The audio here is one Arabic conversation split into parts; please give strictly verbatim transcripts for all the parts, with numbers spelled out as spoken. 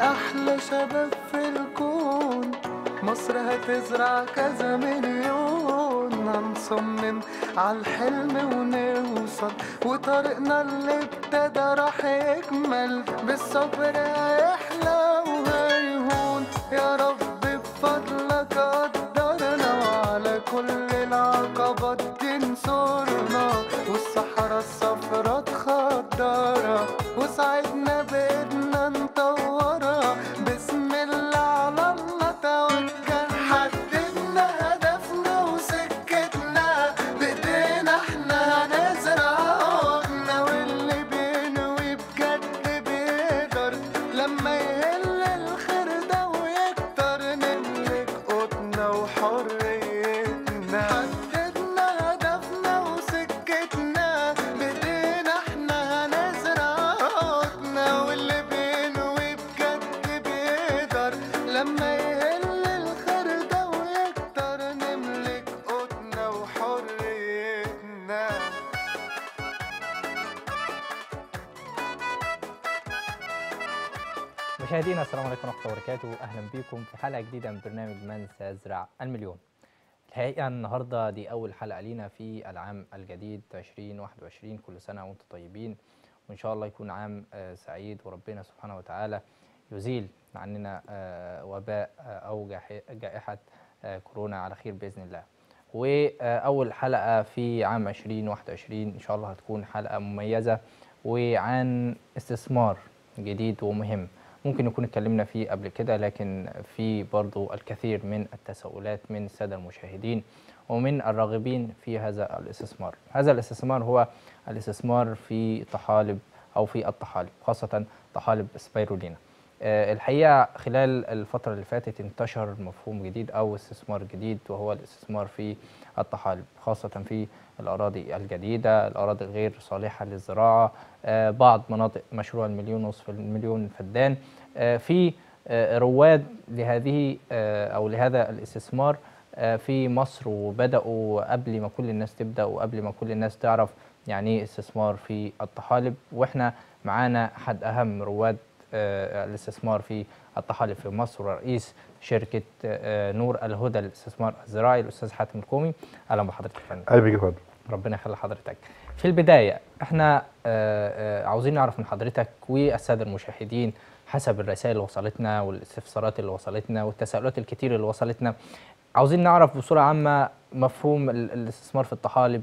أحلى شباب في الكون. مصر هتزرع كذا مليون، هنصمم عالحلم ونوصل، وطريقنا اللي ابتدى راح يكمل. بالصبر هيحلى وهيهون، يا رب بفضلك قدرنا، وعلى كل العقبات تنصرنا، والصحراء الصفرا تخضرها، وساعدنا بإيدنا نطورها. بسم الله على الله توكل، حددنا هدفنا وسكتنا، بإيدينا احنا هنزرع عودنا، واللي بينوي بجد بيقدر لما يهل الخير ده ويكتر، نملك قوتنا وحريتنا. حددنا هدفنا وسكتنا، بإيدينا احنا هنزرع عودنا، واللي بينوي بجد بيقدر لما يهل الخير ده ويكتر، نملك قوتنا وحريتنا. مشاهدينا السلام عليكم ورحمة الله وبركاته، أهلا بكم في حلقة جديدة من برنامج من سيزرع المليون. الحقيقة النهاردة دي أول حلقة لينا في العام الجديد ألفين وواحد وعشرين. كل سنة وأنتم طيبين، وإن شاء الله يكون عام آه، سعيد، وربنا سبحانه وتعالى يزيل عننا آه، وباء آه، أو جاح- جائحة آه، كورونا على خير بإذن الله. وأول حلقة في عام ألفين وواحد وعشرين إن شاء الله هتكون حلقة مميزة وعن استثمار جديد ومهم. ممكن نكون اتكلمنا فيه قبل كده، لكن في برضو الكثير من التساؤلات من السادة المشاهدين ومن الراغبين في هذا الاستثمار. هذا الاستثمار هو الاستثمار في طحالب أو في الطحالب، خاصة طحالب سبيرولينا. آه، الحقيقة خلال الفترة اللي فاتت انتشر مفهوم جديد أو استثمار جديد، وهو الاستثمار في الطحالب، خاصة في الأراضي الجديدة، الأراضي الغير صالحة للزراعة، آه، بعض مناطق مشروع المليون نصف المليون فدان. آه، في آه، رواد لهذه آه، أو لهذا الاستثمار آه، في مصر، وبدأوا قبل ما كل الناس تبدأ وقبل ما كل الناس تعرف يعني ايه استثمار في الطحالب. واحنا معانا أحد أهم رواد آه، الاستثمار في الطحالب في مصر، ورئيس شركة آه، نور الهدى للاستثمار الزراعي، الأستاذ حاتم الكومي. أهلا بحضرتك يا فندم. اهلا بيك يا فندم. ربنا يخلي حضرتك. في البداية احنا آه، آه، عاوزين نعرف من حضرتك والسادة المشاهدين، حسب الرسائل اللي وصلتنا والاستفسارات اللي وصلتنا والتساؤلات الكتير اللي وصلتنا، عاوزين نعرف بصورة عامة مفهوم ال- الاستثمار في الطحالب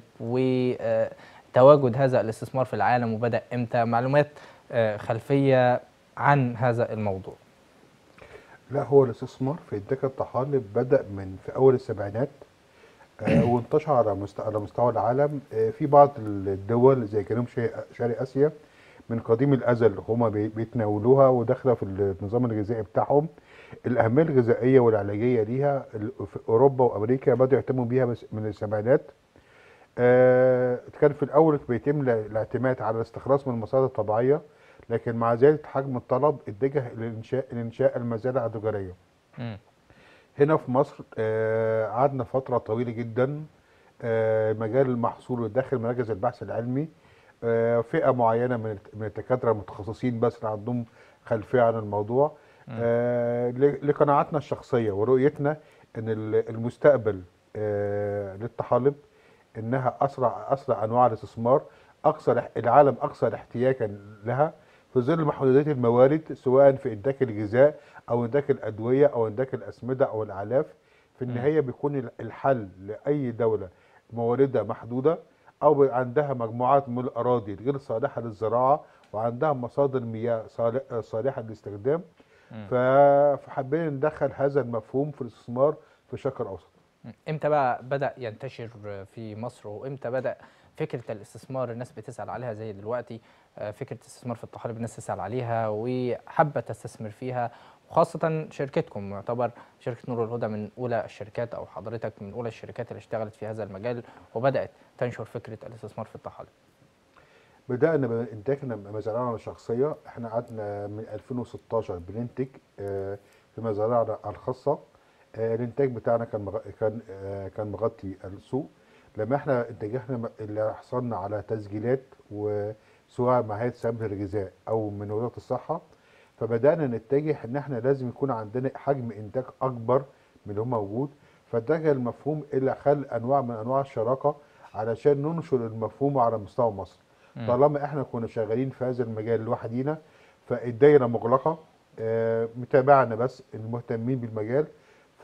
وتواجد هذا الاستثمار في العالم، وبدأ امتى، معلومات آه، خلفية عن هذا الموضوع. لا، هو الاستثمار في انتاج الطحالب بدأ من في اول السبعينات، آه، وانتشر على مست- على مستوى العالم. آه، في بعض الدول زي جنوب شرق شرق اسيا من قديم الازل هما بي- بيتناولوها وداخله في النظام الغذائي بتاعهم. الاهميه الغذائيه والعلاجيه ليها ال- في اوروبا وامريكا بدأوا يهتموا بيها بس من السبعينات. آه، كان في الأول بيتم ال- الاعتماد على الاستخلاص من المصادر الطبيعية، لكن مع زيادة حجم الطلب اتجه لإنشاء لإنشاء المزارع التجارية. مم. هنا في مصر آه، قعدنا فترة طويلة جدا. آه، مجال المحصول داخل مراكز البحث العلمي، آه، فئة معينة من الت- من الدكاترة المتخصصين بس اللي عندهم خلفية عن الموضوع. مم. آه، ل- لقناعاتنا الشخصية ورؤيتنا إن ال- المستقبل آه، للطحالب انها اسرع اسرع انواع الاستثمار، اكثر العالم اكثر احتياجا لها في ظل محدوديه الموارد، سواء في انتاج الغذاء او انتاج الادويه او انتاج الاسمده او الاعلاف. في مم. النهايه بيكون الحل لاي دوله مواردها محدوده، او بيبقى عندها مجموعات من الاراضي غير صالحه للزراعه، وعندها مصادر مياه صالح- صالحه للاستخدام. مم. ف- فحبينا ندخل هذا المفهوم في الاستثمار في الشرق الاوسط. مم. امتى بقى بدأ ينتشر في مصر، وامتى بدأ فكرة الاستثمار الناس بتسأل عليها زي دلوقتي؟ آه، فكرة الاستثمار في الطحالب الناس تسأل عليها وحابة تستثمر فيها، وخاصة شركتكم يعتبر شركة نور الهدى من أولى الشركات، أو حضرتك من أولى الشركات اللي اشتغلت في هذا المجال وبدأت تنشر فكرة الاستثمار في الطحالب. بدأنا بإنتاجنا مزارعنا الشخصية. احنا قعدنا من ألفين وستاشر بننتج آه، في مزارعنا الخاصة. آه، الإنتاج بتاعنا كان مغ- كان آه، كان مغطي السوق. لما احنا انتاجنا م- اللي حصلنا على تسجيلات، وسواء مع هيئة سماد الغذاء أو من وزارة الصحة، فبدانا نتجه ان احنا لازم يكون عندنا حجم انتاج اكبر من اللي هو موجود. فاتجه المفهوم الى خلق انواع من انواع الشراكه علشان ننشر المفهوم على مستوى مصر. مم. طالما احنا كنا شغالين في هذا المجال لوحدينا فالدايره مغلقه، آه، متابعنا بس المهتمين بالمجال. ف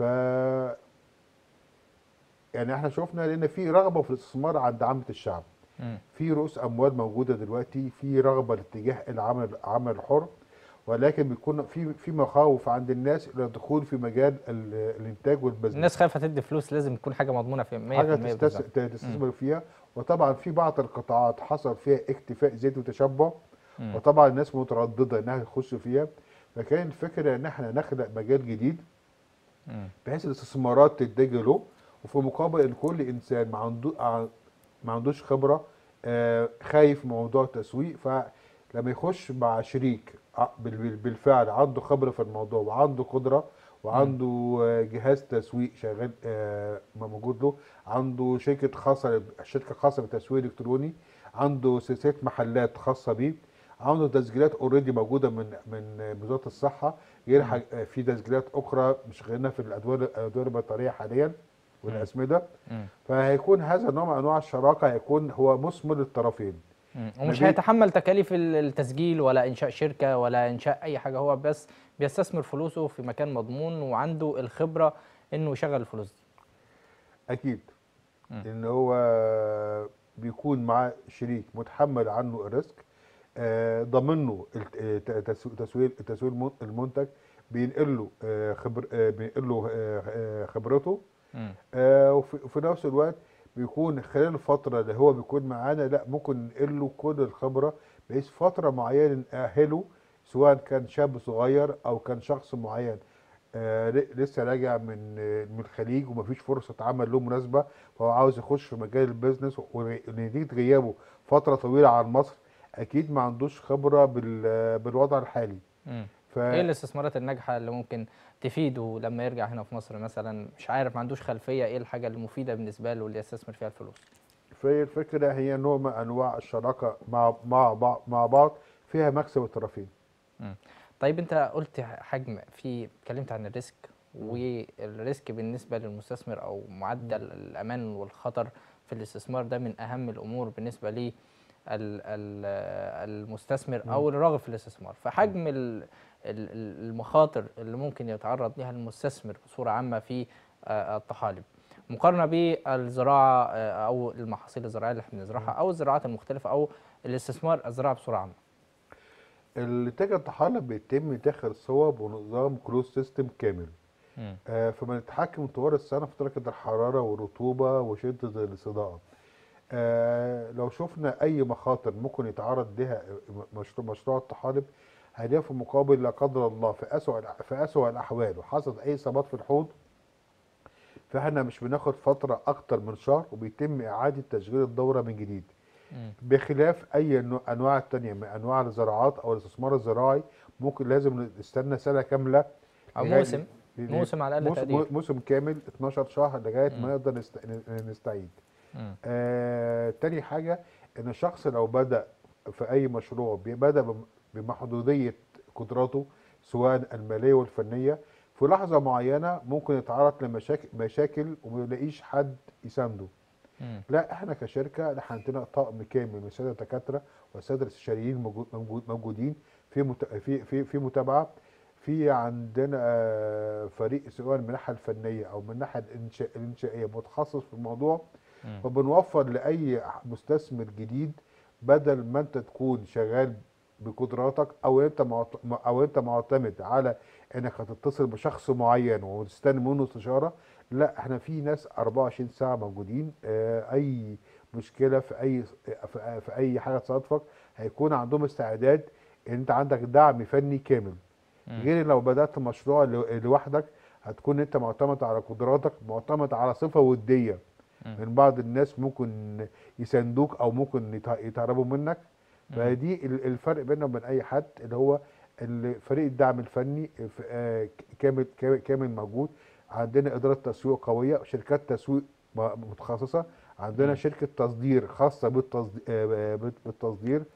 يعني احنا شفنا لان في رغبه في الاستثمار عند عامه الشعب، مم. في رؤوس اموال موجوده دلوقتي، في رغبه لاتجاه العمل العمل الحر، ولكن بيكون في في مخاوف عند الناس الى الدخول في مجال ال- الانتاج والبزنس. الناس خايفه تدي فلوس، لازم تكون حاجه مضمونه في مية في حاجه المية تستس... بالظبط. ت- تستثمر فيها. وطبعا في بعض القطاعات حصل فيها اكتفاء ذاتي وتشبع، مم. وطبعا الناس متردده انها تخش فيها. فكان الفكره ان احنا نخلق مجال جديد مم. بحيث الاستثمارات تتجه له، وفي مقابل ان كل انسان ما عنده ع- ما عندوش خبره، آه، خايف من موضوع التسويق، فلما يخش مع شريك ع- بال- بال- بالفعل عنده خبره في الموضوع وعنده قدره وعنده آه، جهاز تسويق شغال آه، موجود له، عنده شركه خاصه شركه خاصه بالتسويق الالكتروني، عنده سلسله محلات خاصه بيه، عنده تسجيلات اوريدي موجوده من من وزاره الصحه، غير مم. حاج- في تسجيلات اخرى مش غيرنا في الادوار الادوار البطاريه حاليا والاسمده. مم. فهيكون هذا النوع من انواع الشراكه هيكون هو مثمر للطرفين. مم. ما ومش بين هيتحمل تكاليف ال- التسجيل ولا انشاء شركه ولا انشاء اي حاجه، هو بس بيستثمر فلوسه في مكان مضمون وعنده الخبره انه يشغل الفلوس دي. اكيد مم. ان هو بيكون مع شريك متحمل عنه الريسك، آه، ضامن له الت- آه، تسويق تسويق تسويق المن- المنتج، بينقل له آه، خبر آه، بينقل له آه، آه، خبرته، مم. آه، وفي وفي نفس الوقت بيكون خلال الفترة اللي هو بيكون معانا لا ممكن ننقل له كل الخبرة بحيث فترة معينة نأهله، سواء كان شاب صغير أو كان شخص معين آه، ل- لسه راجع من آه، من الخليج ومفيش فرصة عمل له مناسبة، فهو عاوز يخش في مجال البيزنس، ونتيجة غيابه فترة طويلة عن مصر أكيد ما عندوش خبرة بال- بالوضع الحالي. مم. ف ايه الاستثمارات الناجحه اللي ممكن تفيده لما يرجع هنا في مصر مثلا؟ مش عارف، ما عندوش خلفيه ايه الحاجه المفيده بالنسبه له اللي يستثمر فيها الفلوس؟ فهي الفكرة هي نوع من أنواع الشراكة مع مع بعض مع بعض فيها مكسب الطرفين. مم. طيب انت قلت حجم، في اتكلمت عن الريسك، والريسك بالنسبه للمستثمر او معدل الامان والخطر في الاستثمار ده من اهم الامور بالنسبه لي المستثمر او الراغب في الاستثمار. فحجم ال- ال- ال- المخاطر اللي ممكن يتعرض لها المستثمر بصوره عامه في آه، الطحالب مقارنه بالزراعه آه، او المحاصيل الزراعيه اللي احنا بنزرعها او الزراعات المختلفه او الاستثمار الزراعه بصوره عامه. التاجر التحالب بيتم داخل صوب ونظام كلوز سيستم كامل، مم. آه فبنتحكم طوال السنة في درجة الحرارة والرطوبة وشدة الصداع. آه لو شفنا أي مخاطر ممكن يتعرض لها مشروع مشروع الطحالب، هنلاقي في مقابل لا قدر الله في أسوأ الأح- في أسوأ الأحوال وحصلت أي إصابات في الحوض، فاحنا مش بناخد فترة أكتر من شهر وبيتم إعادة تشغيل الدورة من جديد، مم. بخلاف اي نوع- انواع التانية من انواع الزراعات او الاستثمار الزراعي ممكن لازم نستنى سنة كاملة او لغاية- موسم ل- موسم على اقل موسم تقدير. موسم كامل اتناشر شهر لغاية مم. ما نقدر نست- نستعيد. مم. آه تاني حاجة ان الشخص لو بدأ في اي مشروع بي- بدأ بم- بمحدودية قدراته سواء المالية والفنية، في لحظة معينة ممكن يتعرض لمشاكل مشاكل وما يلاقيش حد يسانده. مم. لا احنا كشركه احنا عندنا طقم كامل من الساده الدكاتره والساده الاستشاريين موجود- موجود- موجودين في مت- في في في متابعه، في عندنا آه، فريق سواء من الناحيه الفنيه او من الناحيه الإنشاء الانشائيه متخصص في الموضوع، مم. فبنوفر لاي مستثمر جديد بدل ما انت تكون شغال بقدراتك او انت معت- او انت معتمد على انك هتتصل بشخص معين وتستنى منه استشاره. لا احنا في ناس اربعة وعشرين ساعه موجودين، آه، اي مشكله في اي في في اي حاجه تصادفك هيكون عندهم استعداد ان انت عندك دعم فني كامل. مم. غير لو بدات مشروع لو- لوحدك هتكون انت معتمد على قدراتك، معتمد على صفه وديه مم. من بعض الناس ممكن يساندوك او ممكن يت- يتهربوا منك. مم. فدي ال- الفرق بيننا وبين اي حد اللي هو ال- فريق الدعم الفني ف- آه، كامل كامل كامل موجود. عندنا اداره تسويق قويه، شركات تسويق م- متخصصه، عندنا مم. شركه تصدير خاصه بالتصدير بالتصدير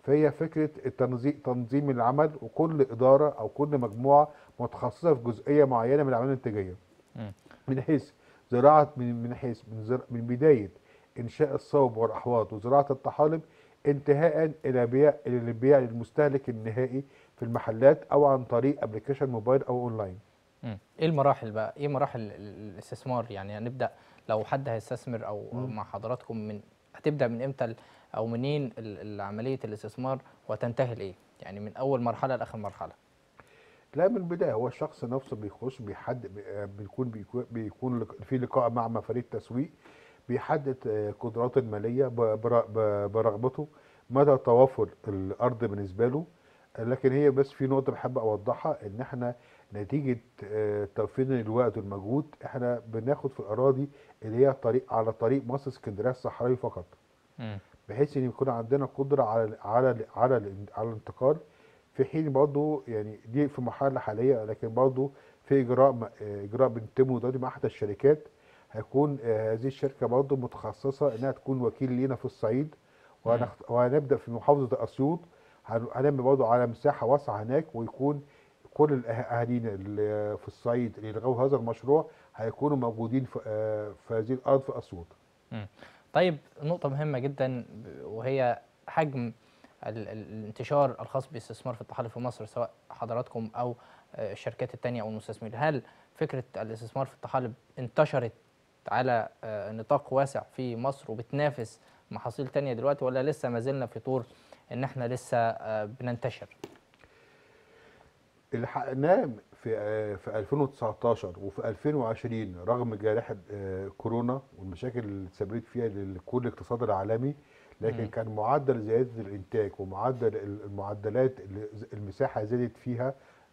فهي فكره التنظيم تنظيم العمل، وكل اداره او كل مجموعه متخصصه في جزئيه معينه من العمليه الانتاجيه، مم. من حيث زراعه من من حيث من, زر... من بدايه انشاء الصوب والاحواض وزراعه الطحالب، انتهاء الى بيع الى البيع للمستهلك النهائي في المحلات او عن طريق ابلكيشن موبايل او اونلاين. مم. ايه المراحل بقى، ايه مراحل ال- ال- الاستثمار؟ يعني هنبدا لو حد هيستثمر او أو مم. مع حضراتكم، من هتبدا من امتى ال- او منين ال- ال- عمليه الاستثمار وتنتهي لايه؟ يعني من اول مرحله لاخر مرحله. لا، من البدايه هو الشخص نفسه بيخش بيحدد بي- بيكون بيكون بيكون لق- في لقاء مع مفاريد تسويق، بيحدد آه، قدراته الماليه ب- بر- ب- برغبته، مدى توافر الارض بالنسبه له. آه، لكن هي بس في نقطه بحب اوضحها، ان احنا نتيجه آه، توفير الوقت والمجهود احنا بناخد في الاراضي اللي هي طريق على طريق مصر اسكندريه الصحراوي فقط، مم. بحيث ان يكون عندنا قدره على على على على الانتقال. في حين برضه يعني دي في مرحله حاليه، لكن برضه في اجراء م- اجراء بنتمه دلوقتي مع احدى الشركات. هيكون آه، هذه الشركه برضه متخصصه انها تكون وكيل لينا في الصعيد، مم. وهنخت- وهنبدا في محافظه اسيوط. هن- هنعمل برضه على مساحه واسعه هناك، ويكون كل الأه- اهالينا اللي في الصعيد اللي يلغوا هذا المشروع هيكونوا موجودين في آه، في هذه الارض في اسيوط. مم. طيب، نقطة مهمة جدا ب- وهي حجم ال- ال- الانتشار الخاص بالاستثمار في الطحالب في مصر، سواء حضراتكم أو آه، الشركات التانية أو المستثمرين. هل فكرة الاستثمار في الطحالب انتشرت على آه، نطاق واسع في مصر وبتنافس محاصيل تانية دلوقتي، ولا لسه ما زلنا في طور إن إحنا لسه آه، بننتشر؟ اللي حققناه في آه، في ألفين وتسعتاشر وفي ألفين وعشرين رغم جائحة آه، كورونا والمشاكل اللي تسببت فيها لكل الاقتصاد العالمي، لكن مم. كان معدل زيادة الإنتاج ومعدل المعدلات اللي ز- المساحة زادت فيها.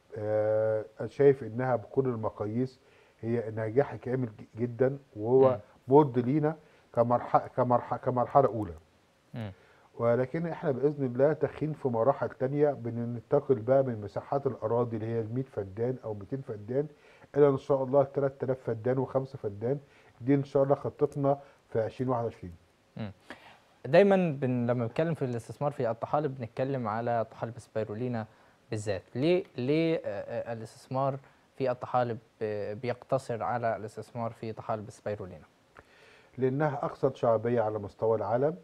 آه، أنا شايف إنها بكل المقاييس هي نجاح كامل ج- جدا، وهو مم. بورد لينا كمرحلة كمرحلة كمرحلة أولى. مم. ولكن احنا باذن الله داخلين في مراحل تانية، بننتقل بقى من مساحات الاراضي اللي هي ال مية فدان او ميتين فدان الى ان شاء الله تلات آلاف فدان وخمسة فدان. دي ان شاء الله خطتنا في ألفين وواحد وعشرين. مم. دايما بن لما بنتكلم في الاستثمار في الطحالب بنتكلم على طحالب سبايرولينا بالذات. ليه ليه آه، آه، الاستثمار في الطحالب آه، بيقتصر على الاستثمار في طحالب سبايرولينا؟ لانها اكثر شعبيه على مستوى العالم.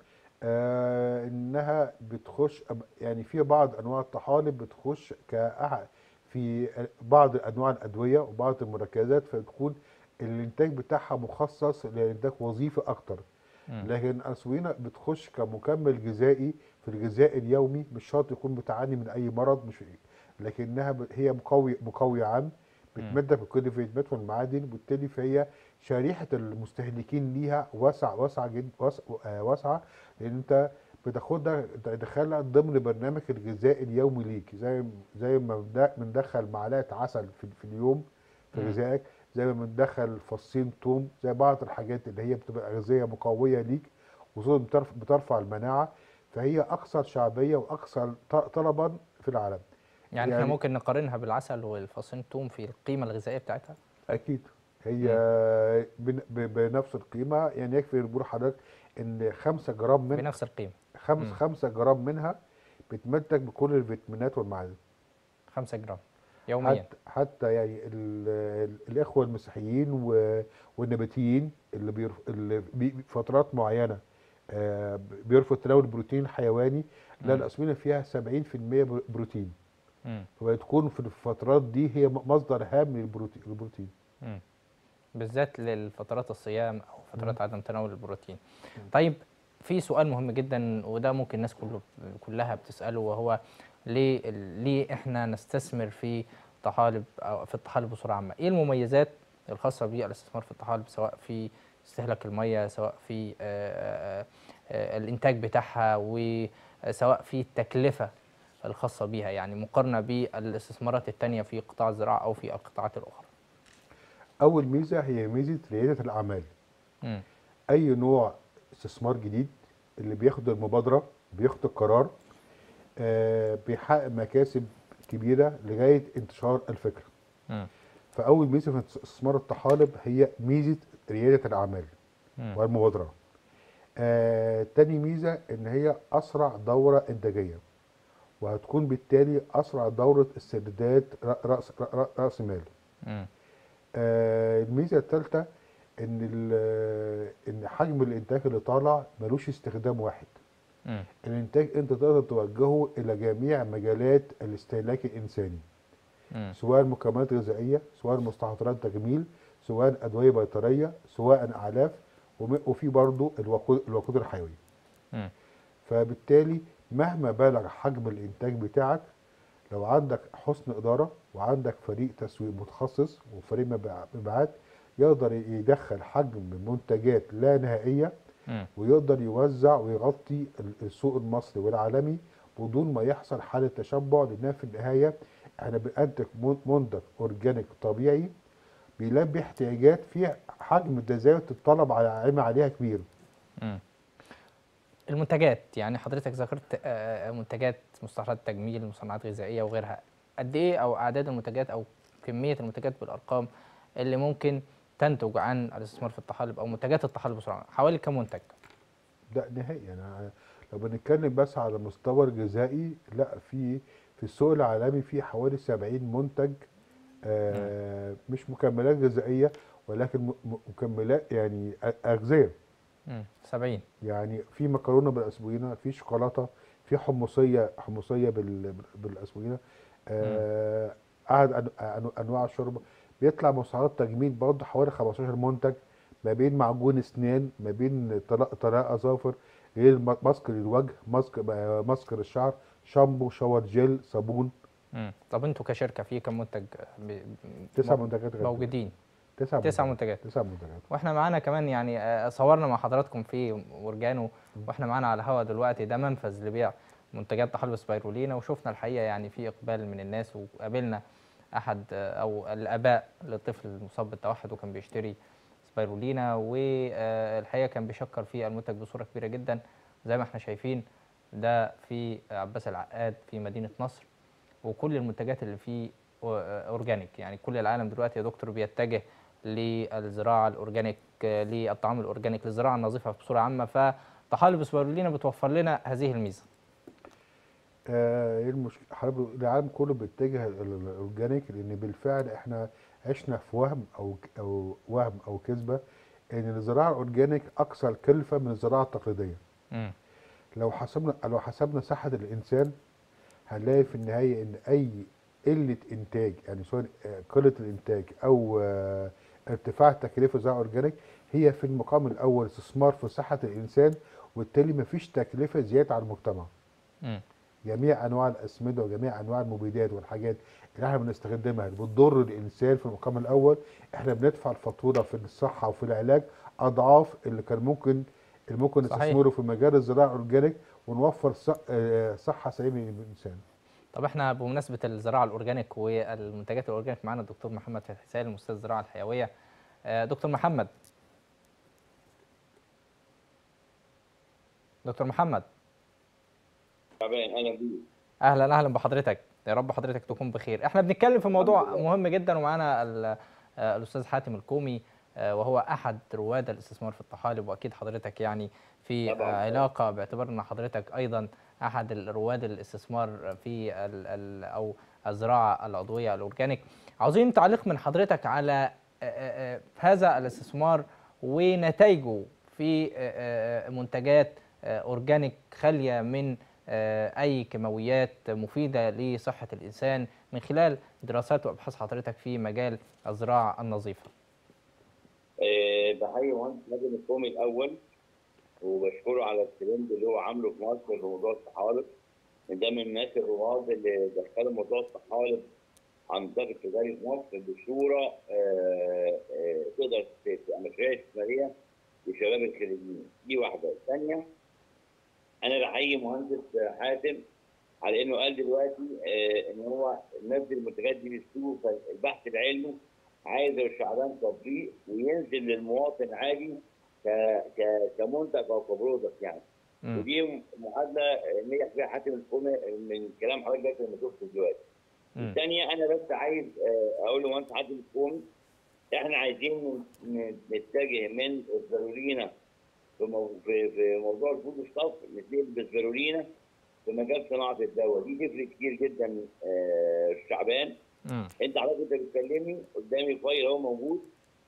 آه انها بتخش يعني في بعض انواع الطحالب بتخش كأح في بعض انواع الادويه وبعض المركزات، فبتكون الانتاج بتاعها مخصص لانتاج وظيفي اكتر. مم. لكن اسوينا بتخش كمكمل غذائي في الغذاء اليومي، مش شرط يكون بتعاني من اي مرض، مش لكنها ب- هي مقوي مقوي عام، مم. بتمدك بكل الفيتامينات والمعادن، وبالتالي فهي شريحه المستهلكين ليها واسع واسعه جدا واسعه, آه، واسعة، لان انت بتاخدها تدخلها ضمن برنامج الغذاء اليومي ليك، زي زي ما بند- بندخل معلقه عسل في, في اليوم في مم. غذائك، زي ما بندخل فصين توم، زي بعض الحاجات اللي هي بتبقى غذائيه مقويه ليك، وخصوصا بترف- بترفع المناعه. فهي اكثر شعبيه واكثر ط- طلبا في العالم. يعني احنا يعني ممكن نقارنها بالعسل والفصين الثوم في القيمة الغذائية بتاعتها؟ اكيد هي مم. بن- ب- بنفس القيمه. يعني يكفي نقول لحضرتك ان خمسة جرام من بنفس القيمة. خمس مم. خمسة جرام منها بتمدك بكل الفيتامينات والمعادن. خمسة جرام يوميا. حتى حتى يعني ال ال الاخوه المسيحيين و- والنباتيين اللي بيرف اللي بي فترات معينه آه، بيرفض تناول البروتين الحيواني، لا مم. الاسمنه فيها سبعين في المية بر- بروتين، مم. فبتكون في الفترات دي هي مصدر هام للبروتين البروتين. مم. بالذات للفترات الصيام او مم. فترات عدم تناول البروتين. مم. طيب، في سؤال مهم جدا وده ممكن الناس كله كلها بتساله، وهو ليه ليه احنا نستثمر في طحالب او في الطحالب بصوره عامه؟ ايه المميزات الخاصه بالاستثمار في الطحالب، سواء في استهلاك الميه، سواء في آه، آه، آه، الانتاج بتاعها، وسواء في التكلفه الخاصه بيها، يعني مقارنه بالاستثمارات التانيه في قطاع الزراعه او في القطاعات الاخرى؟ اول ميزه هي ميزه رياده الاعمال. مم. اي نوع استثمار جديد اللي بياخد المبادره بياخد القرار آه، بيحقق مكاسب كبيره لغايه انتشار الفكره. مم. فاول ميزه في استثمار الطحالب هي ميزه رياده الاعمال مم. والمبادره. آه، تاني ميزه ان هي اسرع دوره انتاجيه. وهتكون بالتالي اسرع دوره استرداد ر- راس ر- راس مال. مم. آه، الميزه الثالثه ان ال- ان حجم الانتاج اللي طالع ملوش استخدام واحد. مم. الانتاج انت تقدر توجهه الى جميع مجالات الاستهلاك الانساني، مم. سواء مكملات غذائيه، سواء مستحضرات تجميل، سواء ادويه بيطريه، سواء اعلاف، وم- وفي برضه الوقود الوقود الحيوي. مم. فبالتالي مهما بلغ حجم الانتاج بتاعك، لو عندك حسن اداره وعندك فريق تسويق متخصص وفريق مبيع- مبيعات، يقدر يدخل حجم منتجات لا نهائيه، مم. ويقدر يوزع ويغطي ال- السوق المصري والعالمي بدون ما يحصل حاله تشبع، لانها في النهايه احنا بننتج من- منتج اورجانيك طبيعي بيلبي احتياجات في حجم تزايد الطلب على عليها كبير. مم. المنتجات، يعني حضرتك ذكرت آه، منتجات مستحضرات تجميل، مصنعات غذائيه وغيرها، قد ايه او اعداد المنتجات او كميه المنتجات بالارقام اللي ممكن تنتج عن الاستثمار في الطحالب او منتجات الطحالب بسرعه؟ حوالي كم منتج؟ ده نهائي يعني. لو بنتكلم بس على المستوى الغذائي، لا، في في السوق العالمي في حوالي سبعين منتج، مم. آه مش مكملات غذائيه، ولكن م- م- مكملات يعني أ- اغذيه. مم. سبعين. يعني في مكرونه بالاسبوعينه، في شوكولاته، في حمصيه حمصيه بال- بالاسبوعينه، مم. آه قعد أن- أن- انواع الشرب. بيطلع مستحضرات تجميل برضه حوالي خمستاشر منتج، ما بين معجون اسنان، ما بين طلاء طلاء اظافر، غير م- ماسك للوجه، ماسك آه، ماسك للشعر، شامبو، شاور جل، صابون. مم. طب انتوا كشركه في كم منتج ب- تسع م- منتجات غير دلوقتي. موجودين؟ تسع تسع منتجات منتجات. تسع منتجات. واحنا معانا كمان يعني آه، صورنا مع حضراتكم في اورجانو، واحنا معانا على الهواء دلوقتي، ده منفذ لبيع منتجات تحالب سبايرولينا، وشفنا الحقيقه يعني في اقبال من الناس، وقابلنا احد آه، او الاباء للطفل المصاب بالتوحد وكان بيشتري سبايرولينا، والحقيقه كان بيشكر في المنتج بصوره كبيره جدا. زي ما احنا شايفين ده في عباس العقاد في مدينه نصر، وكل المنتجات اللي فيه اورجانيك. يعني كل العالم دلوقتي يا دكتور بيتجه للزراعه الاورجانيك، للطعام الاورجانيك، للزراعه النظيفه بصوره عامه، فطحالب سبايرولينا بتوفر لنا هذه الميزه. آه، ايه المشكله؟ حضرتك العالم كله بيتجه ال- ال- الاورجانيك، لان بالفعل احنا عشنا في وهم او ك- او وهم او كذبه ان الزراعه الاورجانيك اكثر كلفه من الزراعه التقليديه. امم. لو حسبنا لو حسبنا صحه الانسان، هنلاقي في النهايه ان اي قله انتاج، يعني سواء آه، قله الانتاج او آه، ارتفاع تكلفه الزراعه الاورجانيك، هي في المقام الاول استثمار في صحه الانسان، وبالتالي مفيش تكلفه زياده على المجتمع. امم. جميع انواع الاسمده وجميع انواع المبيدات والحاجات اللي احنا بنستخدمها اللي بتضر الانسان في المقام الاول، احنا بندفع الفاتوره في الصحه وفي العلاج اضعاف اللي كان ممكن اللي ممكن صحيح. نستثمره في مجال الزراعه الاورجانيك، ونوفر ص- آه، صحه سليمه للانسان. طب احنا بمناسبه الزراعه الاورجانيك والمنتجات الاورجانيك معانا الدكتور محمد فتحي سالم، استاذ الزراعه الحيويه. آه، دكتور محمد. دكتور محمد. تعبان اهلا بيك. اهلا اهلا بحضرتك، يا رب حضرتك تكون بخير. احنا بنتكلم في الحمد موضوع لله. مهم جدا، ومعانا ال- آه، الاستاذ حاتم الكومي، آه، وهو احد رواد الاستثمار في الطحالب، واكيد حضرتك يعني في آه، طبعا طبعا. علاقه، باعتبار ان حضرتك ايضا احد رواد الاستثمار في ال ال او الزراعه العضويه الاورجانيك. عاوزين تعليق من حضرتك على آه، آه، آه، هذا الاستثمار ونتائجه في آه، آه، منتجات آه، اورجانيك خاليه من آه، أي كيماويات مفيدة لصحة الإنسان، من خلال دراسات وأبحاث حضرتك في مجال الزراعة النظيفة. أه بحيي مهندس نادي القومي الاول، وبشكره على الترند اللي هو عامله في مصر في موضوع الطحالب. ده من الناس الرواد اللي دخلوا موضوع الطحالب عن الضغط التجاري في مصر بصوره أه أه تقدر تبقى مشاريع استثماريه لشباب الخريجين. دي واحده. الثانيه، انا بحيي مهندس حاتم على انه قال دلوقتي آه ان هو نزل المنتجات دي للسوق، فالبحث العلمي عايز الشعبان تطبيق وينزل للمواطن عادي ك ك كمنتج او كبرودكت يعني. مم. ودي معادله نجح فيها حاتم الكومي من كلام حضرتك دلوقتي لما شفته دلوقتي. مم. الثانيه، انا بس عايز آه اقول لمهندس حاتم الكومي، احنا عايزين نتجه من السبايرولينا في مو- في في موضوع الفود ستاف، نتنقل بالسبايرولينا في مجال صناعه الدواء، دي تفرق كتير جدا. آه شعبان، مم. انت حضرتك انت بتكلمني قدامي فايل اهو موجود.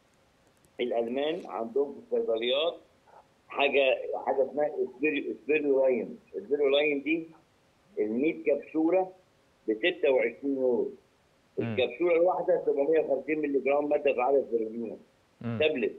الالمان عندهم في الصيدليات حاجه حاجه اسمها اسبيرولاين. اسبيرولاين دي ال مية كبسوله ب ستة وعشرين يورو. مم. الكبسوله الواحده سبعمية وخمسين مللي جرام ماده فعاله اسبرولينا مم. تابلت.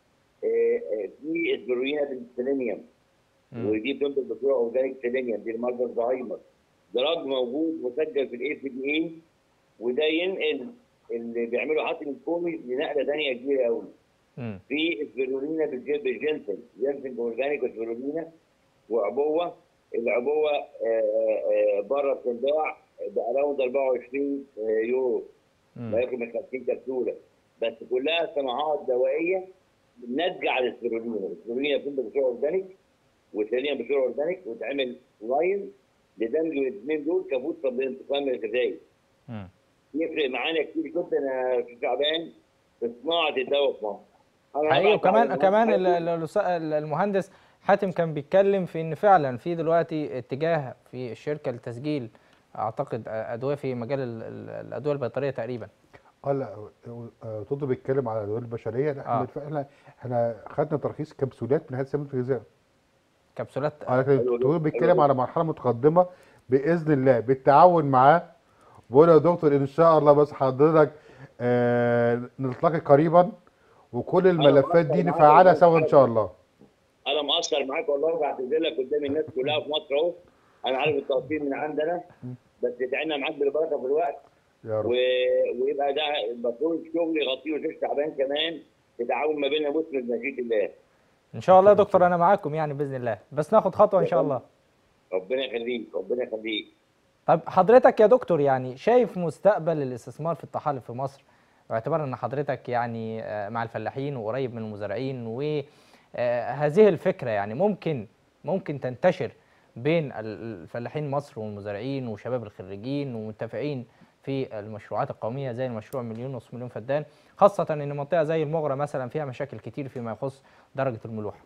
آه، آه، في اسبرولينا بالسيلينيوم، مم. ودي بتنتج بصوره اورجانيك سيلينيوم، دي المرضى الزهايمر. دراج موجود مسجل في الاي سي بي اي، وده ينقل اللي بيعملوا حاتم الكومي لنقله ثانيه كبيره قوي. مم. في اسبرولينا بالجنسن، جنسن اورجانيك اسبرولينا وعبوه. العبوه آه، آه، بره بتنباع باراوند أربعة وعشرين يورو، مم. ما ياخد من خمسين كبسوله، بس كلها صناعات دوائيه ناتجه على الاسبرولينا. الاسبرولينا بتنتج بصوره اورجانيك وثانيا بصوره اورجانيك، وتعمل لاين لدمج الاثنين دول كبوت للانتقام الغذائي. مم. يفرق معانا كتير جدا يا استاذ شعبان في صناعه الدواء في مصر. أنا حقيقي. هبعت على وكمان كمان ال- المهندس ال- ال- المهندس حاتم كان بيتكلم في ان فعلا في دلوقتي اتجاه في الشركه لتسجيل اعتقد ادويه في مجال ال- ال- الادويه البيطريه تقريبا. اه لا، آه، تقدر بيتكلم على الادويه البشريه. لا، احنا اه بالفعل احنا احنا خدنا ترخيص كبسولات من هيئه سلامه الغذاء. كبسولات. اه لكن حلو تقدر جدا، حلو بيتكلم جدا. على مرحله متقدمه باذن الله بالتعاون معاه. بقول يا دكتور ان شاء الله بس حضرتك آه نلتقي قريبا، وكل انا الملفات مقصر دي معاك يا نفعلها استاذ سوا ان شاء حاتم، الله. انا مقصر معاك والله، وبعتذر لك قدام الناس كلها في مصر اهو. انا عارف التقصير من عندنا، بس ادعينا معاك بالبركه في الوقت، يا و... رب. ويبقى ده المفروض شغل يغطيه وشيخ شعبان كمان، تتعاون ما بيننا مسلم بمشيئه الله. ان شاء الله يا دكتور انا معاكم يعني باذن الله، بس ناخد خطوه ان شاء الله. ربنا يخليك، ربنا يخليك. طيب حضرتك يا دكتور يعني شايف مستقبل الاستثمار في الطحالب في مصر، باعتبار ان حضرتك يعني آه، مع الفلاحين وقريب من المزارعين، وهذه الفكره يعني ممكن ممكن تنتشر بين ال- الفلاحين مصر والمزارعين وشباب الخريجين ومتفقين في المشروعات القوميه زي المشروع مليون ونص مليون فدان، خاصه ان منطقه زي المغرة مثلا فيها مشاكل كتير فيما يخص درجه الملوحه.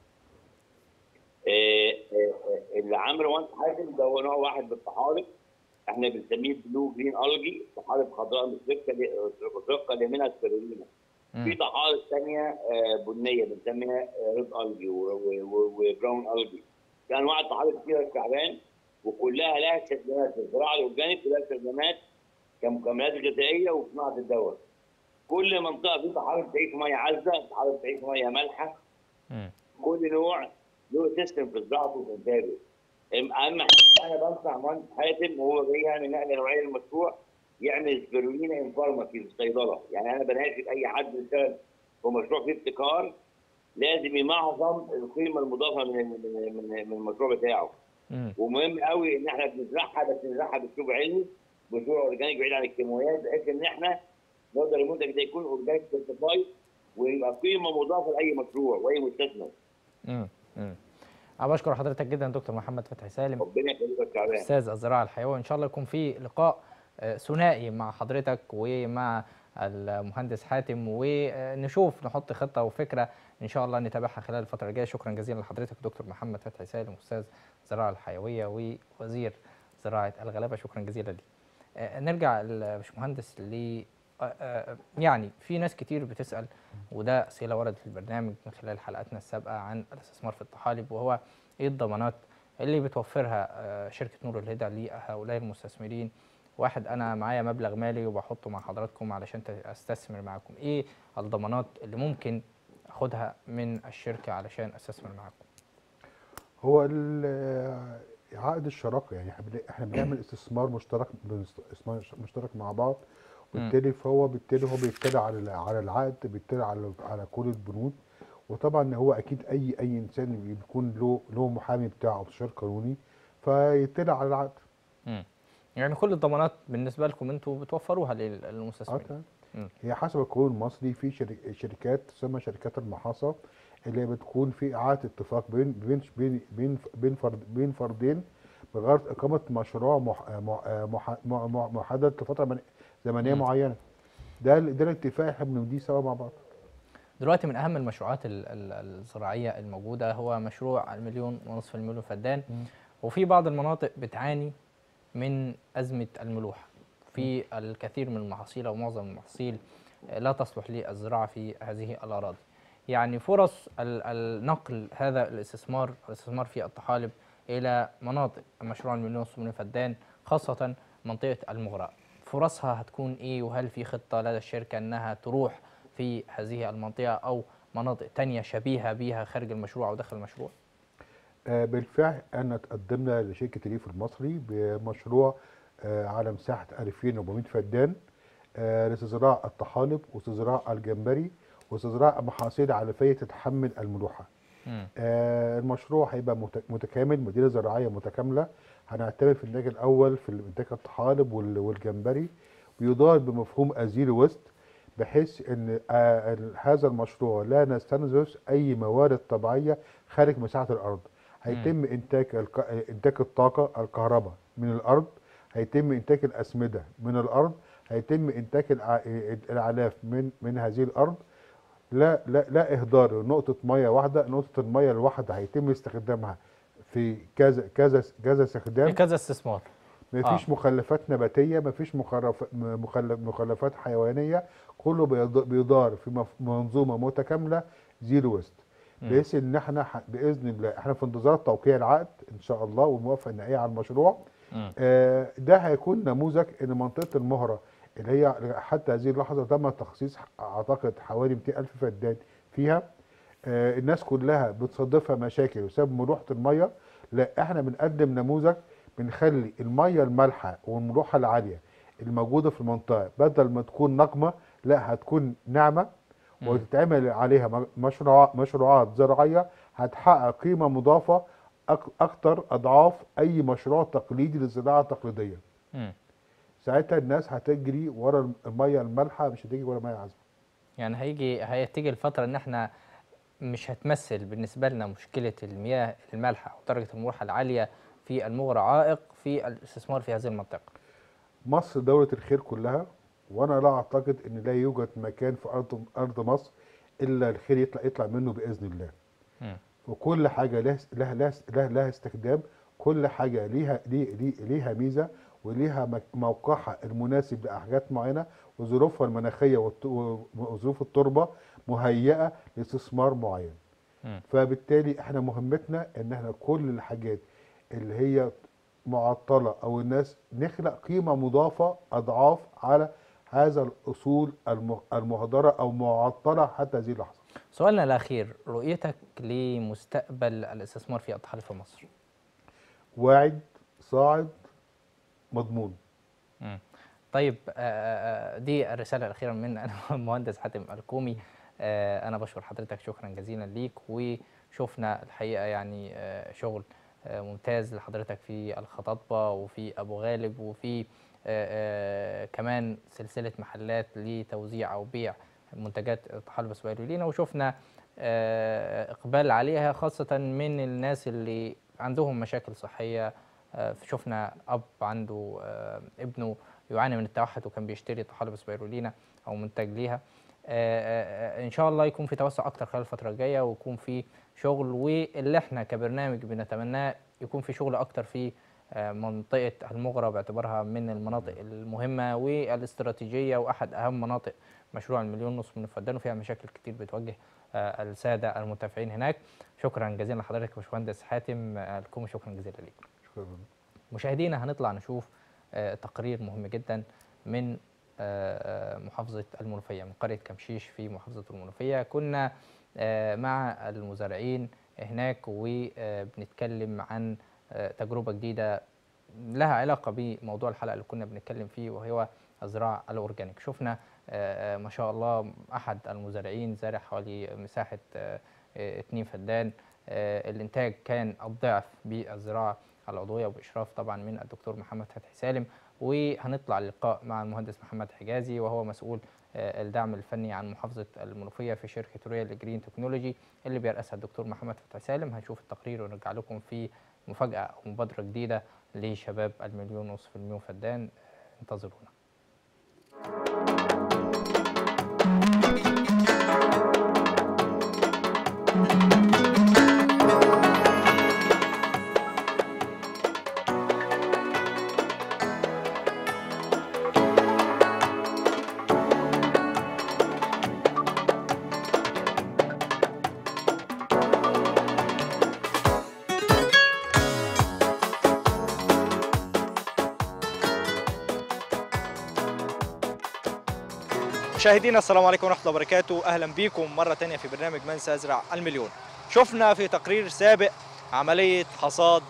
آه، آه، آه، اللي عملوا وانت حاتم ده هو نوع واحد من الطحالب، احنا بنسميه بلو جرين الجي، طحالب خضراء مشرقه مشرقه لمنها السيرولينا. في مم. طحالب ثانيه بنيه بنسميها ريد الجي وبراون الجي. في انواع الطحالب كتير يا شعبان، وكلها لها استخدامات في الزراعه الاورجانيك، ولها استخدامات كمكملات غذائيه وصناعه الدواء. كل منطقه في طحالب تعيش ميه عذبه، طحالب تعيش ميه مالحه. مم. كل نوع له سيستم في زراعته وفي انتاجه. اهم حاجه انا بنصح مهندس حاتم وهو جاي يعمل نقله نوعيه للمشروع، يعمل سبيرولينا ان فارماسي في الصيدله. يعني انا بناشد اي حد بيشتغل في مشروع فيه ابتكار لازم يمعظم القيمه المضافه من من من من المشروع بتاعه. مم. ومهم قوي ان احنا بنزرعها، بس نزرعها باسلوب علمي بصوره اورجانيك بعيد عن الكيماويات، بحيث ان احنا نقدر المنتج ده يكون اورجانيك سيرتيفايد ويبقى قيمه مضافه لاي مشروع واي مستثمر. مم. مم. أنا بشكر حضرتك جدا دكتور محمد فتحي سالم، ربنا يخليك يا شعبان. استاذ الزراعه الحيويه، وان شاء الله يكون في لقاء آه، ثنائي مع حضرتك ومع المهندس حاتم، ونشوف نحط خطه وفكره ان شاء الله نتابعها خلال الفتره الجايه. شكرا جزيلا لحضرتك دكتور محمد فتحي سالم، استاذ الزراعه الحيويه ووزير زراعه الغلابه، شكرا جزيلا لي. آه، نرجع للباشمهندس ل آه، آه، يعني في ناس كتير بتسال، وده اسئله وردت في البرنامج من خلال حلقاتنا السابقه عن الاستثمار في الطحالب، وهو ايه الضمانات اللي بتوفرها آه، شركه نور الهدى لهؤلاء المستثمرين. واحد انا معايا مبلغ مالي وبحطه مع حضراتكم علشان استثمر معاكم، ايه الضمانات اللي ممكن اخدها من الشركه علشان استثمر معاكم؟ هو ال- عقد الشراكه، يعني احنا بن- احنا بنعمل استثمار مشترك، استثمار مشترك مع بعض، وبالتالي فهو بالتالي هو بيطلع على ال- على العقد، بيطلع على على كل البنود. وطبعا هو اكيد اي اي انسان بيكون له له محامي بتاعه او مستشار قانوني فيطلع على العقد. امم يعني كل الضمانات بالنسبه لكم انتوا بتوفروها لل- اه للمستثمرين. تمام. مم. هي حسب القانون المصري في شرك- شركات تسمى شركات المحاصة، اللي بتكون في إعادة اتفاق بين بين بين بين بين فرد بين فردين بغرض إقامة مشروع مح مح مح مح محدد لفترة من- زمنية مم. معينة. ده ال- ده الاتفاق احنا بنمضيه سوا مع بعض. دلوقتي من اهم المشروعات ال- ال- الزراعيه الموجوده هو مشروع المليون ونصف المليون فدان، وفي بعض المناطق بتعاني من أزمة الملوحة، في الكثير من المحاصيل أو معظم المحاصيل لا تصلح للزراعة في هذه الأراضي. يعني فرص ال- النقل هذا الاستثمار الاستثمار في الطحالب إلى مناطق مشروع المليون ونصف مليون فدان، خاصة منطقة المغرى، فرصها هتكون إيه؟ وهل في خطة لدى الشركة أنها تروح في هذه المنطقة أو مناطق تانية شبيهة بها خارج المشروع أو داخل المشروع؟ آه، بالفعل انا تقدمنا لشركه الريف المصري بمشروع آه، على مساحه ألفين وأربعمائة فدان آه، لاستزراع الطحالب واستزراع الجمبري واستزراع محاصيل علفيه تتحمل الملوحه. مم. آه، المشروع هيبقى مت- متكامل، مدينه زراعيه متكامله. هنعتمد في الانتاج الاول في انتاج الطحالب وال- والجمبري، بيدار بمفهوم ازيرو ويست، بحيث ان آه، ال- هذا المشروع لا نستنزف اي موارد طبيعيه خارج مساحه الارض. هيتم انتاج الك- انتاج الطاقه الكهرباء من الارض، هيتم انتاج الاسمده من الارض، هيتم انتاج الع- الاعلاف من من هذه الارض. لا لا لا اهدار نقطه ميه واحده، نقطه الميه الواحده هيتم استخدامها في كذا كذا كذا في استخدام. كذا استثمار. مفيش آه. مخلفات نباتيه، مفيش مخرف- مخلف- مخلفات حيوانيه، كله بيض- بيدار في مف- منظومه متكامله زيرو ويست. مم. بحيث ان احنا ح- باذن الله احنا في انتظار توقيع العقد ان شاء الله والموافقه النهائيه على المشروع. مم. آه، ده هيكون نموذج ان منطقه المهره اللي هي حتى هذه اللحظه تم تخصيص اعتقد حوالي مئتين ألف فدان فيها. آه، الناس كلها بتصادفها مشاكل بسبب ملوحه الميه. لا، احنا بنقدم نموذج بنخلي الميه المالحه والملوحه العاليه الموجوده في المنطقه بدل ما تكون نقمه، لا هتكون ناعمه، مم. وتتعمل عليها م- مشروع مشروعات زراعيه هتحقق قيمه مضافه أك- اكتر اضعاف اي مشروع تقليدي للزراعه التقليديه. مم. ساعتها الناس هتجري ورا الميه المالحه، مش هتجري ورا ميه عذبه. يعني هيجي هتيجي الفترة إن إحنا مش هتمثل بالنسبة لنا مشكلة المياه المالحة ودرجة الملوحة العالية في المغرى عائق في الاستثمار في هذه المنطقة. مصر دولة الخير كلها، وانا لا اعتقد ان لا يوجد مكان في ارض ارض مصر الا الخير يطلع يطلع منه باذن الله. مم. وكل حاجه لها لها لها لها, لها استخدام، كل حاجه ليها ليه- ليه- ليها ميزه وليها مك- موقعها المناسب لحاجات معينه، وظروفها المناخيه والت- وظروف التربه مهيئه لاستثمار معين. مم. فبالتالي احنا مهمتنا ان احنا كل الحاجات اللي هي معطله او الناس نخلق قيمه مضافه اضعاف على هذا الاصول الم- المهدره او معطله حتى هذه اللحظه. سؤالنا الأخير، رؤيتك لمستقبل الاستثمار في الطحالب في مصر؟ واعد، صاعد، مضمون. مم. طيب، آه، آه، دي الرسالة الأخيرة من المهندس حاتم الكومي. آه، أنا بشكر حضرتك شكرا جزيلا ليك، وشفنا الحقيقة يعني آه، شغل آه، ممتاز لحضرتك في الخطاطبة وفي أبو غالب، وفي آه، آه، كمان سلسلة محلات لتوزيع أو بيع منتجات طحالب سبايرولينا، وشفنا آه، إقبال عليها خاصة من الناس اللي عندهم مشاكل صحية. آه، شفنا أب عنده آه، ابنه يعاني من التوحد وكان بيشتري طحالب سبايرولينا أو منتج ليها. آه، آه، إن شاء الله يكون في توسع أكتر خلال الفترة الجاية، ويكون في شغل، واللي احنا كبرنامج بنتمناه يكون في شغل أكتر في آه، منطقة المغرى باعتبارها من المناطق المهمة والاستراتيجية وأحد أهم مناطق مشروع المليون ونصف من الفدان، وفيها مشاكل كتير بتواجه آه، السادة المنتفعين هناك. شكرا جزيلا لحضرتك يا باشمهندس حاتم آه، الكومي، شكرا جزيلا ليك. شكرا. مشاهدينا هنطلع نشوف آه، تقرير مهم جدا من آه، آه، محافظة المنوفية، من قرية كمشيش في محافظة المنوفية. كنا آه، مع المزارعين هناك وبنتكلم عن آه، تجربة جديدة لها علاقة بموضوع الحلقة اللي كنا بنتكلم فيه، وهو الزراعة الأورجانيك. شفنا آه، آه، ما شاء الله أحد المزارعين زارع حوالي مساحة آه، آه، اتنين فدان. آه، الإنتاج كان الضعف بالزراعة العضوية، وبإشراف طبعا من الدكتور محمد فتحي سالم. وهنطلع اللقاء مع المهندس محمد حجازي، وهو مسؤول آه، الدعم الفني عن محافظة المنوفية في شركة رويال جرين تكنولوجي اللي بيرأسها الدكتور محمد فتحي سالم. هنشوف التقرير ونرجع لكم في مفاجأة أو مبادرة جديدة لشباب المليون ونصف المليون فدان. انتظرونا. مشاهدينا السلام عليكم ورحمة الله وبركاته، أهلا بكم مرة تانية في برنامج من سيزرع المليون. شفنا في تقرير سابق عملية حصاد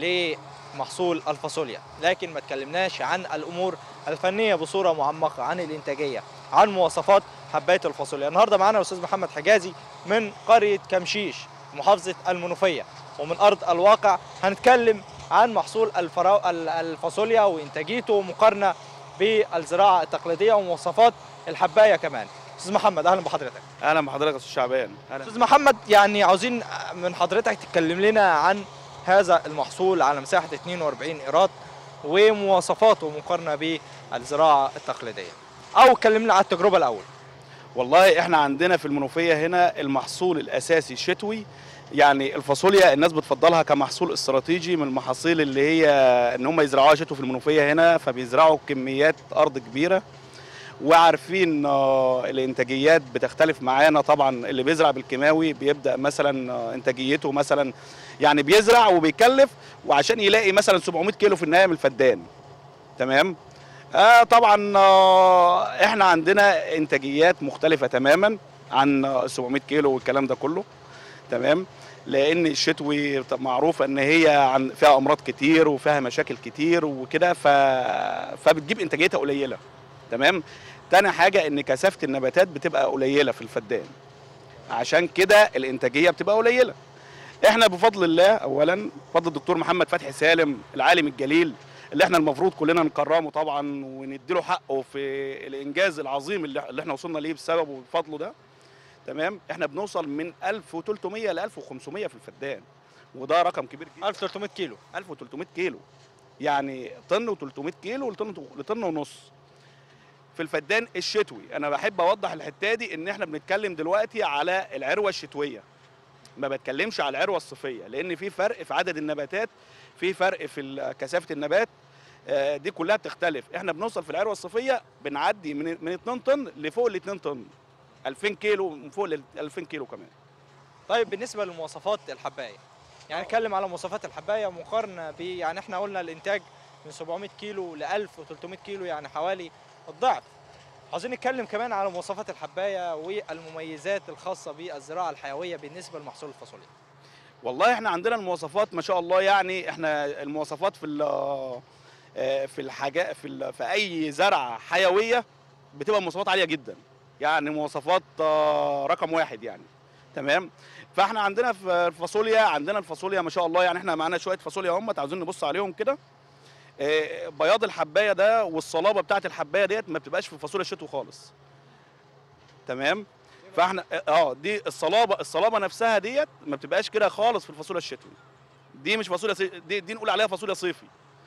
لمحصول الفاصوليا، لكن ما تكلمناش عن الأمور الفنية بصورة معمقة، عن الإنتاجية، عن مواصفات حباية الفاصوليا. النهاردة معنا الأستاذ محمد حجازي من قرية كمشيش محافظة المنوفية، ومن أرض الواقع هنتكلم عن محصول الفرا... الفاصوليا وإنتاجيته مقارنة بالزراعة التقليدية ومواصفات الحباية كمان. أستاذ محمد أهلا بحضرتك. اهلا بحضرتك يا استاذ شعبان. اهلا. أستاذ محمد، يعني عاوزين من حضرتك تتكلم لنا عن هذا المحصول على مساحة اثنين وأربعين قيراط ومواصفاته مقارنة بالزراعة التقليدية، أو اتكلمنا عن التجربة الأول. والله احنا عندنا في المنوفيه هنا المحصول الاساسي الشتوي، يعني الفاصوليا الناس بتفضلها كمحصول استراتيجي من المحاصيل اللي هي ان هم يزرعوها شتوي في المنوفيه هنا، فبيزرعوا كميات ارض كبيره، وعارفين الانتاجيات بتختلف معانا. طبعا اللي بيزرع بالكيماوي بيبدا مثلا انتاجيته مثلا يعني بيزرع وبيكلف وعشان يلاقي مثلا سبعمائة كيلو في النهايه من الفدان. تمام. آه طبعا آه احنا عندنا انتاجيات مختلفه تماما عن سبعمائة كيلو والكلام ده كله. تمام. لان الشتوي معروف ان هي عن فيها امراض كتير وفيها مشاكل كتير وكده، ف... فبتجيب انتاجيتها قليله. تمام. تاني حاجه ان كثافه النباتات بتبقى قليله في الفدان، عشان كده الانتاجيه بتبقى قليله. احنا بفضل الله اولا بفضل الدكتور محمد فتحي سالم العالم الجليل اللي احنا المفروض كلنا نكرمه طبعا ونديله حقه في الانجاز العظيم اللي احنا وصلنا ليه بسببه وبفضله ده. تمام. احنا بنوصل من ألف وثلاثمائة ل ألف وخمسمائة في الفدان، وده رقم كبير جدا. ألف وثلاثمائة كيلو. ألف وثلاثمائة كيلو يعني طن و300 كيلو لطن لطن ونص في الفدان الشتوي. انا بحب اوضح الحته دي ان احنا بنتكلم دلوقتي على العروه الشتويه، ما بتكلمش على العروه الصيفيه، لان في فرق في عدد النباتات، في فرق في كثافه النبات، دي كلها بتختلف. احنا بنوصل في العروه الصيفيه بنعدي من من اتنين طن لفوق ال اتنين طن، ألفين كيلو، من فوق ال ألفين كيلو كمان. طيب بالنسبه لمواصفات الحبايه، يعني نتكلم على مواصفات الحبايه مقارنه ب، يعني احنا قلنا الانتاج من سبعمائة كيلو ل ألف وثلاثمائة كيلو، يعني حوالي الضعف. عاوزين نتكلم كمان على مواصفات الحبايه والمميزات الخاصه بالزراعه الحيويه بالنسبه لمحصول الفاصوليا. والله احنا عندنا المواصفات ما شاء الله، يعني احنا المواصفات في في الحاجات في في اي زرعه حيويه بتبقى مواصفات عاليه جدا، يعني مواصفات رقم واحد يعني. تمام. فاحنا عندنا في الفاصوليا، عندنا الفاصوليا ما شاء الله، يعني احنا معانا شويه فاصوليا هم عاوزين نبص عليهم كده. بياض الحبايه ده والصلابه بتاعه الحبايه ديت ما بتبقاش في الفاصوليا الشتوي خالص. تمام. فاحنا اه دي الصلابه الصلابه نفسها ديت ما بتبقاش كده خالص في الفاصوليا الشتوي. دي مش فاصوليا صي... دي, دي نقول عليها فاصوليا صيفي.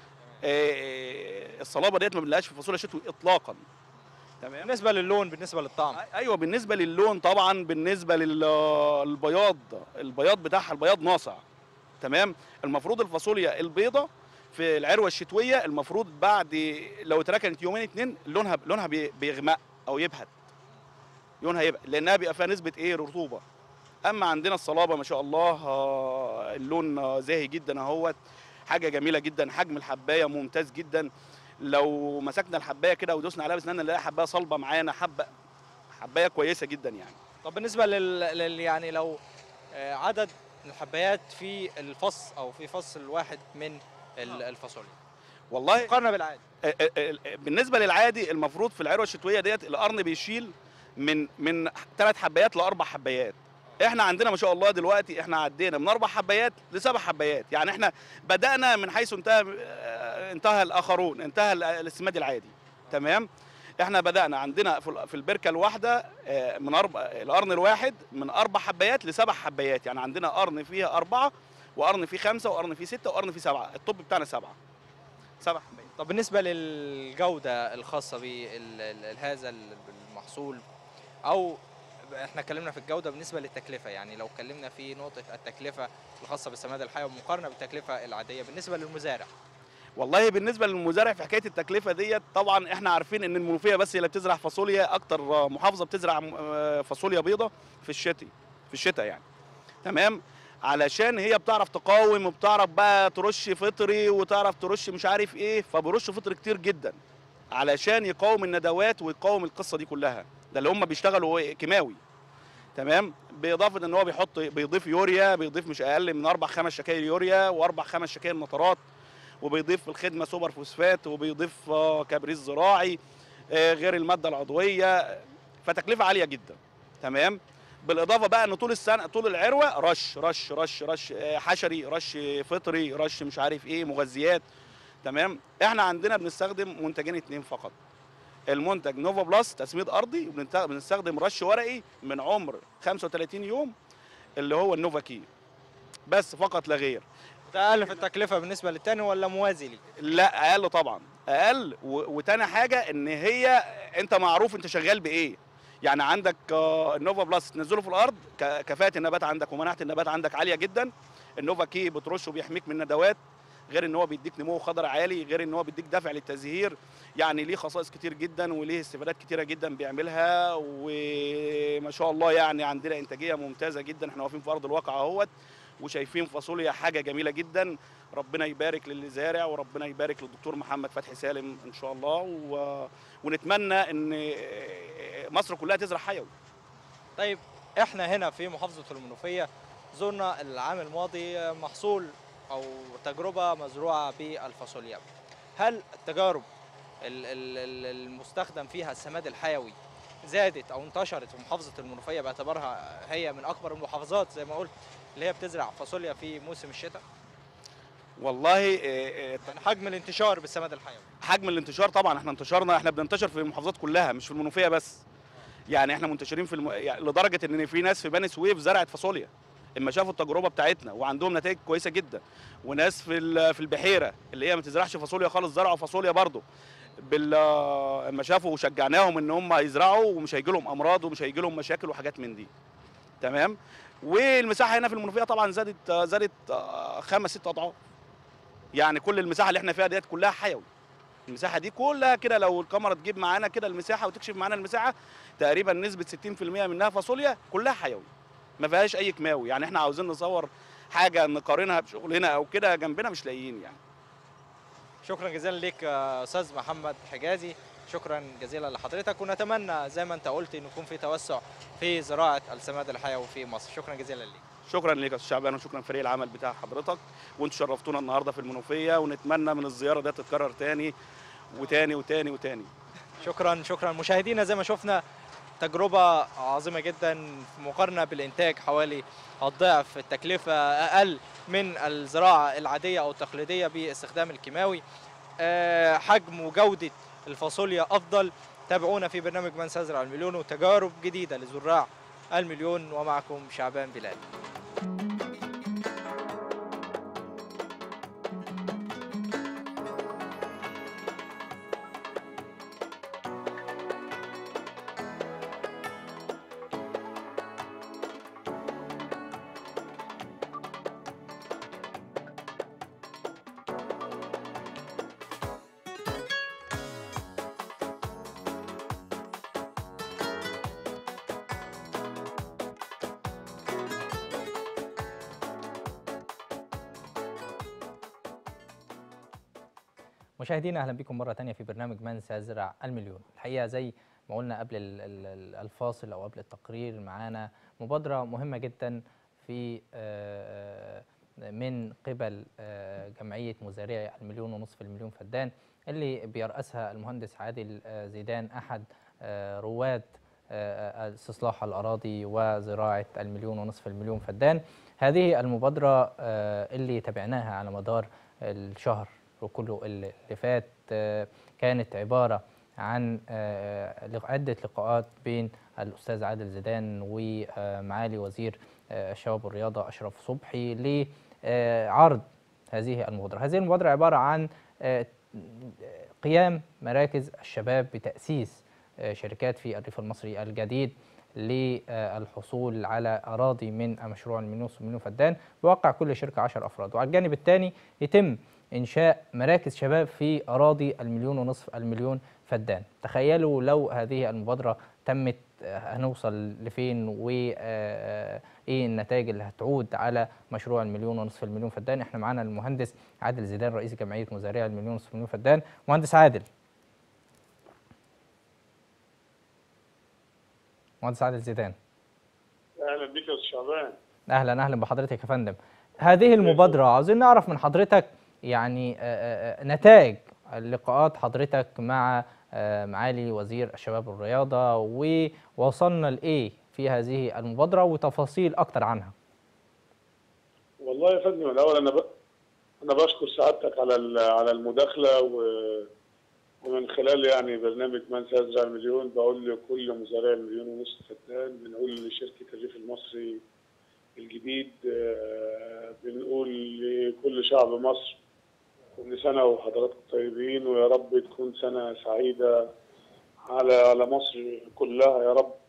آه الصلابه ديت ما بنلاقيش في الفاصوليا الشتوي اطلاقا. تمام. بالنسبه للون، بالنسبه للطعم. ايوه بالنسبه للون طبعا، بالنسبه للبياض، البياض بتاعها البياض ناصع. تمام. المفروض الفاصوليا البيضه في العروه الشتويه المفروض بعد لو اتركنت يومين اتنين لونها لونها بيغمق او يبهت، لونها يبقى لانها بيبقى فيها نسبه ايه رطوبه. اما عندنا الصلابه ما شاء الله اللون زاهي جدا اهوت، حاجه جميله جدا. حجم الحبايه ممتاز جدا، لو مسكنا الحبايه كده ودوسنا عليها بسناننا نلاقي حبايه صلبه معانا، حبه حبايه كويسه جدا يعني. طب بالنسبه لل... لل يعني لو عدد الحبايات في الفص او في فصل واحد من الفاصوليا، والله مقارنه بالعادي. بالنسبه للعادي المفروض في العروه الشتويه ديت القرن بيشيل من من ثلاث حبايات لاربع حبايات. احنا عندنا ما شاء الله دلوقتي احنا عدينا من اربع حبايات لسبع حبايات، يعني احنا بدانا من حيث انتهى انتهى الاخرون، انتهى السماد العادي. تمام. احنا بدانا عندنا في البركه الواحده من اربع القرن الواحد من اربع حبايات لسبع حبايات، يعني عندنا قرن فيها اربعه وقرن فيه خمسه وقرن فيه سته وقرن فيه سبعه، الطب بتاعنا سبعه سبع حبايات. طب بالنسبه للجوده الخاصه بهذا المحصول، او احنا اتكلمنا في الجوده بالنسبه للتكلفه، يعني لو اتكلمنا في نقطه التكلفه الخاصه بالسماد الحيوي مقارنه بالتكلفه العاديه بالنسبه للمزارع. والله بالنسبه للمزارع في حكايه التكلفه ديت طبعا احنا عارفين ان المنوفيه بس هي اللي بتزرع فاصوليا، اكتر محافظه بتزرع فاصوليا بيضاء في الشتاء في الشتاء يعني. تمام. علشان هي بتعرف تقاوم وبتعرف بقى ترش فطري وتعرف ترش مش عارف ايه، فبرش فطر كتير جدا علشان يقاوم الندوات ويقاوم القصه دي كلها. ده اللي هم بيشتغلوا كيماوي. تمام. باضافه ان هو بيحط بيضيف يوريا، بيضيف مش اقل من اربع خمس شكاير يوريا واربع خمس شكاير نترات، وبيضيف في الخدمه سوبر فوسفات، وبيضيف كبريت زراعي غير الماده العضويه، فتكلفه عاليه جدا. تمام. بالاضافه بقى ان طول السنه طول العروه رش رش رش رش حشري، رش فطري، رش مش عارف ايه، مغذيات. تمام. احنا عندنا بنستخدم منتجين اتنين فقط. المنتج نوفا بلس تسميد ارضي، وبنستخدم رش ورقي من عمر خمسة وثلاثين يوم اللي هو النوفا كي، بس فقط لا غير. ده اقل في التكلفه بالنسبه للتاني ولا موازي ليه؟ لا اقل طبعا، اقل. وتاني حاجه ان هي انت معروف انت شغال بايه. يعني عندك النوفا بلس تنزله في الارض، كفاءه النبات عندك ومناعه النبات عندك عاليه جدا. النوفا كي بترشه بيحميك من الندوات، غير ان هو بيديك نمو خضر عالي، غير ان هو بيديك دافع للتزهير. يعني ليه خصائص كتير جدا وليه استفادات كتيره جدا بيعملها، وما شاء الله يعني عندنا انتاجيه ممتازه جدا. احنا واقفين في ارض الواقع اهوت وشايفين فاصوليا حاجه جميله جدا. ربنا يبارك للي زارع، وربنا يبارك للدكتور محمد فتحي سالم ان شاء الله، و... ونتمنى ان مصر كلها تزرع حيوي. طيب احنا هنا في محافظه المنوفيه زرنا العام الماضي محصول او تجربه مزروعه بالفاصوليا. هل التجارب المستخدم فيها السماد الحيوي زادت او انتشرت في محافظه المنوفيه باعتبارها هي من اكبر المحافظات زي ما قلت اللي هي بتزرع فاصوليا في موسم الشتاء؟ والله يعني حجم الانتشار بالسماد الحيوي، حجم الانتشار طبعا احنا انتشرنا، احنا بننتشر في المحافظات كلها مش في المنوفيه بس. يعني احنا منتشرين في الم... يعني لدرجه ان في ناس في بني سويف زرعت فاصوليا اما شافوا التجربه بتاعتنا وعندهم نتائج كويسه جدا، وناس في في البحيره اللي هي ما تزرعش فاصوليا خالص زرعوا فاصوليا برضه بال اما شافوا وشجعناهم ان هم يزرعوا ومش هيجي لهم امراض ومش هيجي لهم مشاكل وحاجات من دي. تمام. والمساحه هنا في المنوفيه طبعا زادت زادت خمس ست اضعاف. يعني كل المساحه اللي احنا فيها ديت كلها حيوي. المساحه دي كلها كده لو الكاميرا تجيب معانا كده المساحه وتكشف معانا المساحه تقريبا نسبه ستين في المية منها فاصوليا كلها حيوي، ما فيهاش اي كيماوي. يعني احنا عاوزين نصور حاجه نقارنها بشغلنا او كده جنبنا مش لاقيين يعني. شكرا جزيلا لك استاذ محمد حجازي، شكرا جزيلا لحضرتك، ونتمنى زي ما انت قلت ان يكون في توسع في زراعه السماد الحيوي في مصر. شكرا جزيلا لك. شكرا لك يا استاذ شعبان، وشكرا فريق العمل بتاع حضرتك، وانتم شرفتونا النهارده في المنوفيه، ونتمنى من الزياره دي تتكرر تاني وتاني وتاني وتاني. شكرا شكرا مشاهدينا. زي ما شفنا تجربه عظيمه جدا مقارنه بالانتاج حوالي الضعف، التكلفه اقل من الزراعه العاديه او التقليديه باستخدام الكيماوي، أه حجم وجوده الفاصوليا افضل. تابعونا في برنامج من سيزرع المليون وتجارب جديده لزراع المليون، ومعكم شعبان بلال. مشاهدينا اهلا بكم مره ثانيه في برنامج من سيزرع المليون. الحقيقه زي ما قلنا قبل الفاصل او قبل التقرير معانا مبادره مهمه جدا في من قبل جمعيه مزارعي المليون ونصف المليون فدان اللي بيرأسها المهندس عادل زيدان احد رواد استصلاح الاراضي وزراعه المليون ونصف المليون فدان. هذه المبادره اللي تابعناها على مدار الشهر وكله اللي فات كانت عبارة عن عدة لقاءات بين الأستاذ عادل زيدان ومعالي وزير الشباب والرياضة أشرف صبحي لعرض هذه المبادرة. هذه المبادرة عبارة عن قيام مراكز الشباب بتأسيس شركات في الريف المصري الجديد للحصول على أراضي من مشروع المليون مليون فدان بواقع كل شركة عشر أفراد، وعلى الجانب الثاني يتم إنشاء مراكز شباب في أراضي المليون ونصف المليون فدان. تخيلوا لو هذه المبادرة تمت هنوصل لفين وإيه النتائج اللي هتعود على مشروع المليون ونصف المليون فدان. احنا معانا المهندس عادل زيدان رئيس جمعية مزارعي المليون ونصف المليون فدان. مهندس عادل، مهندس عادل زيدان. اهلا بك يا استاذ شعبان. اهلا اهلا بحضرتك يا فندم. هذه المبادره عاوزين نعرف من حضرتك يعني نتائج لقاءات حضرتك مع معالي وزير الشباب والرياضه، ووصلنا لايه في هذه المبادره وتفاصيل اكتر عنها. والله يا فندم الاول انا ب... انا بشكر سعادتك على على المداخله، و... ومن خلال يعني برنامج من سيزرع المليون بقول لكل مزارعي المليون ونص فدان، بنقول لشركه الريف المصري الجديد، بنقول لكل شعب مصر كل سنه وحضراتكم طيبين، ويا رب تكون سنه سعيده على على مصر كلها يا رب.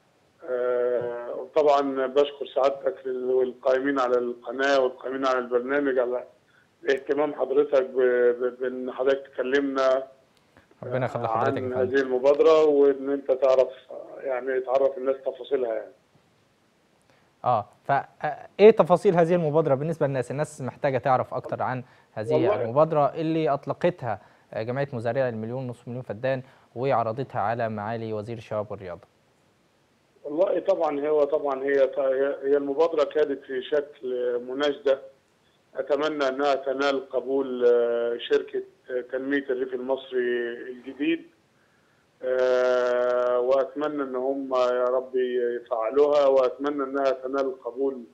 طبعا بشكر سعادتك والقائمين على القناه والقائمين على البرنامج على اهتمام حضرتك بان حضرتك تكلمنا ربنا يخلي حضرتك عن هذه المبادره، وان انت تعرف يعني تعرف الناس تفاصيلها يعني. اه فايه تفاصيل هذه المبادره بالنسبه للناس؟ الناس محتاجه تعرف اكتر عن هذه المبادره اللي اطلقتها جمعيه مزارعي المليون نصف مليون فدان وعرضتها على معالي وزير الشباب والرياضه. والله طبعا هو طبعا هي هي المبادره كانت في شكل مناشده، اتمنى انها تنال قبول شركه تنميه الريف المصري الجديد، واتمنى ان هم يا رب يفعلوها، واتمنى انها تنال قبول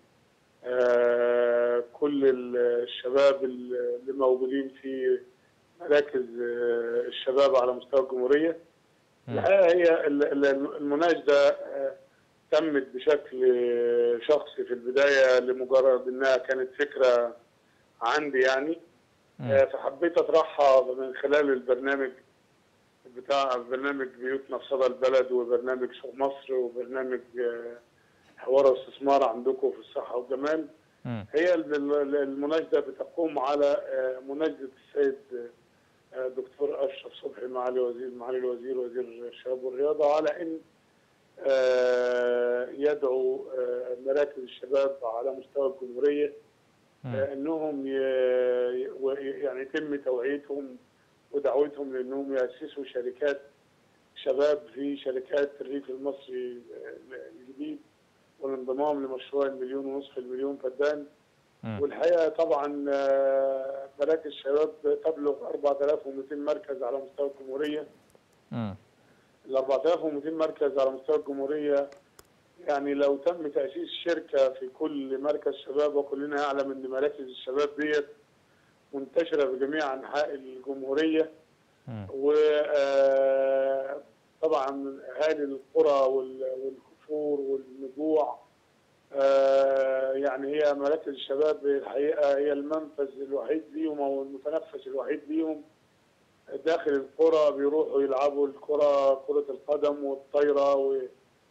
كل الشباب اللي موجودين في مراكز الشباب على مستوى الجمهوريه. الحقيقه هي المناشده تمت بشكل شخصي في البدايه لمجرد انها كانت فكره عندي يعني، فحبيت اطرحها من خلال البرنامج بتاع برنامج بيوتنا في صدى البلد، وبرنامج سوق مصر، وبرنامج حوار واستثمار عندكم في الصحه والجمال. هي المناشده بتقوم على مناشده السيد دكتور اشرف صبحي معالي وزير معالي الوزير وزير الشباب والرياضه على ان يدعو مراكز الشباب على مستوى الجمهوريه انهم يعني يتم توعيتهم ودعوتهم لانهم ياسسوا شركات شباب في شركات الريف المصري الجديد، والانضمام لمشروع المليون ونصف المليون فدان. والحقيقه طبعا مراكز الشباب تبلغ أربعة آلاف ومئتين مركز على مستوى الجمهوريه. ال أربعة آلاف ومئتين مركز على مستوى الجمهوريه يعني لو تم تاسيس شركه في كل مركز شباب، وكلنا نعلم ان مراكز الشباب ديت منتشره في جميع انحاء الجمهوريه، وطبعا اهالي القرى والكفور والنجوع يعني هي مراكز الشباب الحقيقه هي المنفذ الوحيد ليهم او المتنفس الوحيد ليهم داخل القرى. بيروحوا يلعبوا الكره كره القدم والطايره و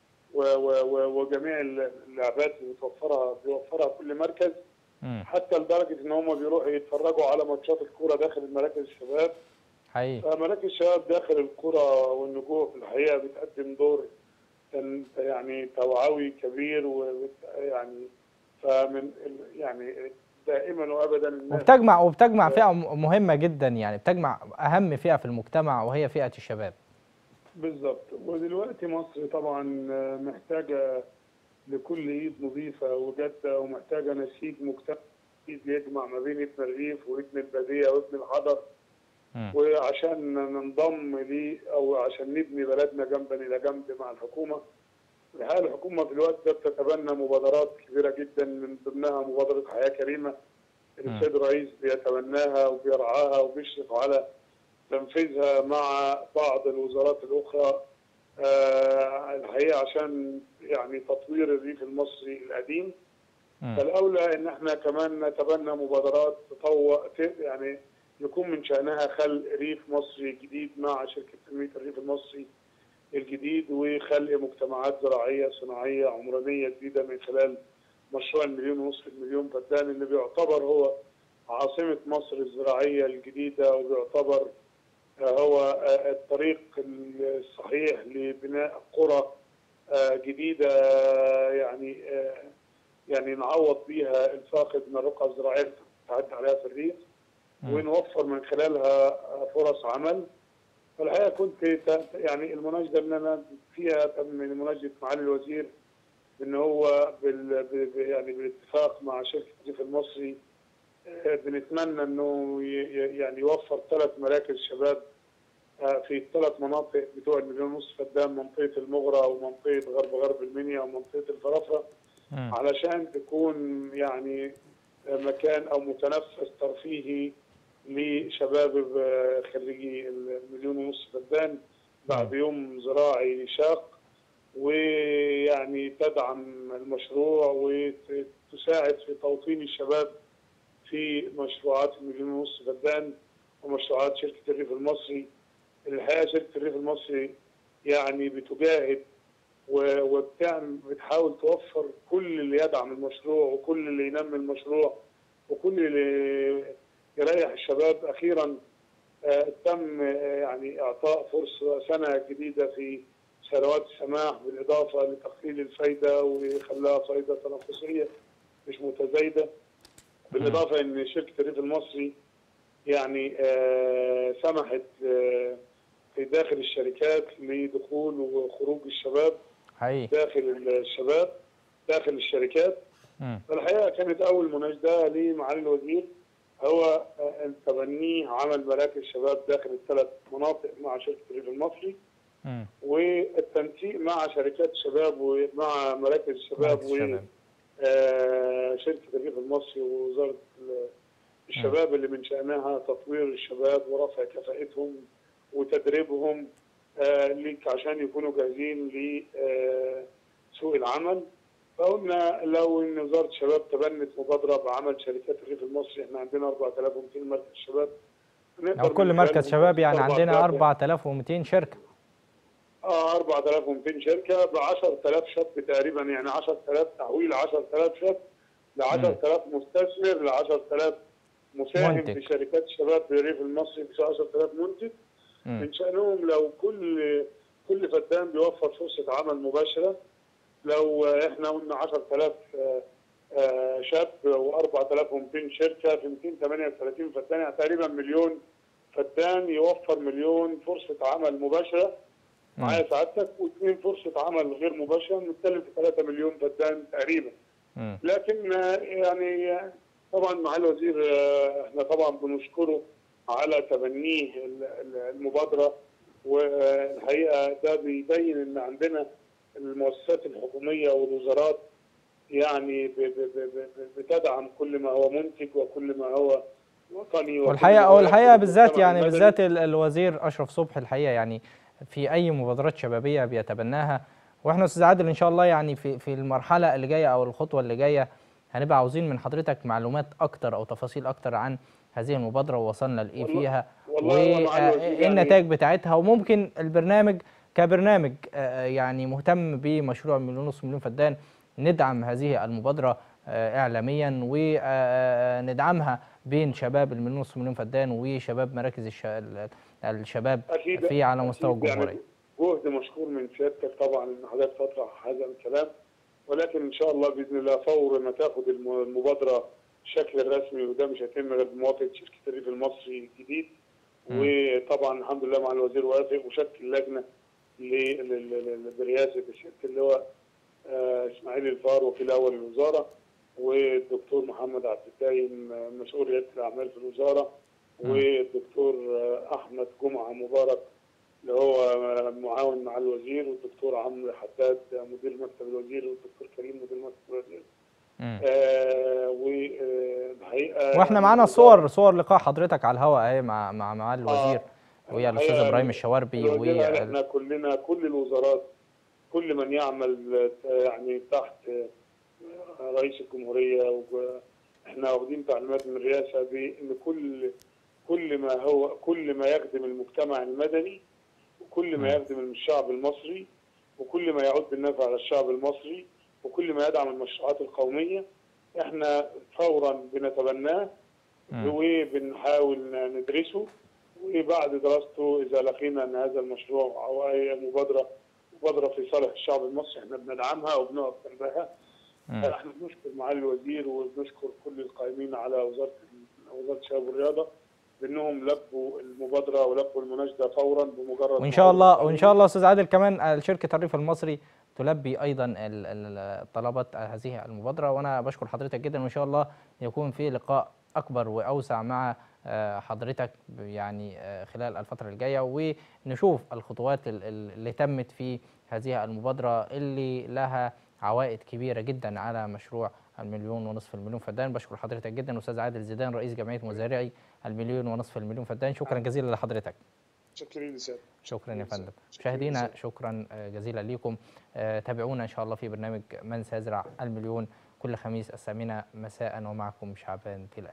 وجميع اللعبات اللي بتوفرها بيوفرها كل مركز، حتى لدرجه ان هم بيروحوا يتفرجوا على ماتشات الكوره داخل مراكز الشباب. حقيقي فمراكز الشباب داخل القرى والنجوع في الحقيقه بتقدم دور يعني توعوي كبير، ويعني فمن يعني دائما وابدا وبتجمع وبتجمع فئه مهمه جدا، يعني بتجمع اهم فئه في المجتمع وهي فئه الشباب. بالظبط. ودلوقتي مصر طبعا محتاجه لكل ايد نظيفه وجاده، ومحتاجه نسيج مجتمعي يجمع ما بين ابن الريف وابن الباديه وابن الحضر، وعشان ننضم ليه او عشان نبني بلدنا جنبا الى جنب مع الحكومه. الحقيقه الحكومه في الوقت ده بتتبنى مبادرات كبيره جدا، من ضمنها مبادره حياه كريمه السيد الرئيس بيتبناها وبيرعاها وبيشرف على تنفيذها مع بعض الوزارات الاخرى آه الحقيقه عشان يعني تطوير الريف المصري القديم. فالاولى ان احنا كمان نتبنى مبادرات تطوع يعني يكون من شانها خلق ريف مصري جديد مع شركه تنميه الريف المصري الجديد، وخلق مجتمعات زراعيه صناعيه عمرانيه جديده من خلال مشروع المليون ونصف المليون فدان اللي بيعتبر هو عاصمه مصر الزراعيه الجديده، وبيعتبر هو الطريق الصحيح لبناء قرى جديده يعني يعني نعوض بيها الفاقد من الرقعه الزراعيه اللي بتعدي عليها في الريف، ونوفر من خلالها فرص عمل. والحقيقه كنت ت- يعني المناشده اللي انا فيها من مناشده معالي الوزير ان هو بال ب- ب- يعني بالاتفاق مع شركه الريف المصري، آه، بنتمنى انه ي- ي- يعني يوفر ثلاث مراكز شباب آه، في الثلاث مناطق بتوع المليون ونص فدان، منطقه المغرة ومنطقه غرب غرب المنيا ومنطقه الفرافره، مم. علشان تكون يعني مكان او متنفس ترفيهي لشباب آه، خريجي المليون ونص فدان بعد يوم زراعي شاق، ويعني تدعم المشروع وتساعد في توطين الشباب في مشروعات المليون ونص فدان ومشروعات شركه الريف المصري. الحقيقه شركه الريف المصري يعني بتجاهد و- وبتعمل بتحاول توفر كل اللي يدعم المشروع وكل اللي ينمي المشروع وكل اللي يريح الشباب. اخيرا آه، تم آه، يعني اعطاء فرصه سنه جديده في سنوات السماح بالاضافه لتقليل الفايده وخلاها فايده تنافسيه مش متزايده، بالاضافه ان شركه الريف المصري يعني آه، سمحت آه، في داخل الشركات لدخول وخروج الشباب حقيقي. داخل الشباب داخل الشركات. مم. فالحقيقه كانت اول مناشده لمعالي الوزير هو آه، تبنيه عمل مراكز شباب داخل الثلاث مناطق مع شركه الريف المصري، مم. والتنسيق مع شركات الشباب ومع مراكز الشباب مراكز الشباب. وشركه الريف المصري ووزاره ال- الشباب اللي من شأنها تطوير الشباب ورفع كفاءتهم وتدريبهم آه، ليك عشان يكونوا جاهزين لسوق العمل. فقلنا لو ان وزاره الشباب تبنت مبادره بعمل شركات الريف المصري، احنا عندنا أربعة آلاف ومئتين مركز شباب، أو كل من مركز خلالهم شباب يعني أربعة عندنا آلاف أربعة آلاف ومئتين شركة. اه أربعة آلاف ومئتين شركه ب عشرة آلاف شاب تقريبا، يعني عشرة آلاف تحويل، عشرة آلاف شاب ل عشرة آلاف مستثمر ل عشرة آلاف مساهم منتج. في شركات الشباب في الريف المصري ب عشرة آلاف منتج. مم. من شأنهم لو كل كل فدان بيوفر فرصة عمل مباشرة، لو احنا قلنا عشرة آلاف آه، آه، شاب و4000 ومئتين شركة في مئتين وثمانية وثلاثين فدان، يعني تقريبا مليون فدان يوفر مليون فرصة عمل مباشرة معايا سعادتك، واثنين فرصة عمل غير مباشرة، بنتكلم في ثلاثة مليون فدان تقريبا. مم. لكن آه، يعني طبعا مع الوزير آه، احنا طبعا بنشكره على تبنيه ال- ال- المبادره، والحقيقه ده بيبين ان عندنا المؤسسات الحكوميه والوزارات يعني ب- ب- ب- ب- بتدعم كل ما هو منتج وكل ما هو وطني، وكل والحقيقه ما هو والحقيقه يخدم بالذات المجتمع يعني المدني. بالذات ال- الوزير اشرف صبحي الحقيقه يعني في اي مبادرات شبابيه بيتبناها. واحنا استاذ عادل ان شاء الله يعني في في المرحله اللي جايه او الخطوه اللي جايه هنبقى عاوزين من حضرتك معلومات اكتر او تفاصيل اكتر عن هذه المبادره ووصلنا لايه والله- فيها والله هو مع الوزير وايه يعني- النتائج بتاعتها، وممكن البرنامج كبرنامج آه، يعني مهتم بمشروع مليون ونص مليون فدان ندعم هذه المبادره آه، اعلاميا وندعمها بين شباب المليون ونص مليون فدان وشباب مراكز الش- ال- الشباب أكيد في على مستوى أكيد يعني الجمهوريه. جهد مشكور من سيادتك طبعا ان حضرتك تطرح هذا الكلام، ولكن ان شاء الله باذن الله فور ما تاخد الم- المبادره الشكل الرسمي، وده مش هيتم غير بموافقه شركه الريف المصري الجديد. مم. وطبعا الحمد لله مع الوزير وافق وشكل لجنه ل- ل- ل- برئاسه الشركه اللي هو آه، اسماعيل الفار وكيل اول الوزاره، والدكتور محمد عبد الدايم آه، مسؤول رياده الاعمال في الوزاره، مم. والدكتور آه، احمد جمعه مبارك اللي هو معاون مع الوزير، والدكتور عمرو حداد مدير مكتب الوزير، والدكتور كريم مدير مكتب الوزير. مم. آه والحقيقه واحنا يعني معانا الوزارة- صور صور لقاء حضرتك على الهواء اهي مع مع مع الوزير آه، وهي الاستاذ الحقيقة ابراهيم الشواربي الوزير قال و احنا كلنا كل الوزارات كل من يعمل يعني تحت رئيس الجمهوريه، واحنا واخدين تعليمات من الرئاسه بان كل كل ما هو كل ما يخدم المجتمع المدني وكل ما يخدم الشعب المصري وكل ما يعود بالنفع على الشعب المصري وكل ما يدعم المشروعات القوميه احنا فورا بنتبناه وبنحاول ندرسه، وبعد دراسته اذا لقينا ان هذا المشروع او اي مبادره مبادره في صالح الشعب المصري احنا بندعمها وبنقف جنبها. احنا بنشكر معالي الوزير وبنشكر كل القائمين على وزاره وزاره الشباب والرياضه بانهم لبوا المبادره ولبوا المناشده فورا بمجرد وان شاء الله وان شاء الله استاذ عادل كمان شركه الريف المصري تلبي ايضا ال- ال- طلبات هذه المبادره. وانا بشكر حضرتك جدا، وان شاء الله يكون في لقاء اكبر واوسع مع آه، حضرتك يعني آه، خلال الفتره الجايه، ونشوف الخطوات ال- ال- اللي تمت في هذه المبادره اللي لها عوائد كبيره جدا على مشروع المليون ونصف المليون فدان. بشكر حضرتك جدا استاذ عادل زيدان رئيس جمعيه مزارعي المليون ونصف المليون فدان، شكرا جزيلا لحضرتك. شكرا لسيادتك. شكرا يا فندم. شكراً مشاهدينا جزيلاً. شكرا جزيلا لكم. آه، تابعونا ان شاء الله في برنامج من سيزرع المليون كل خميس الثامنة مساء، ومعكم شعبان تلال.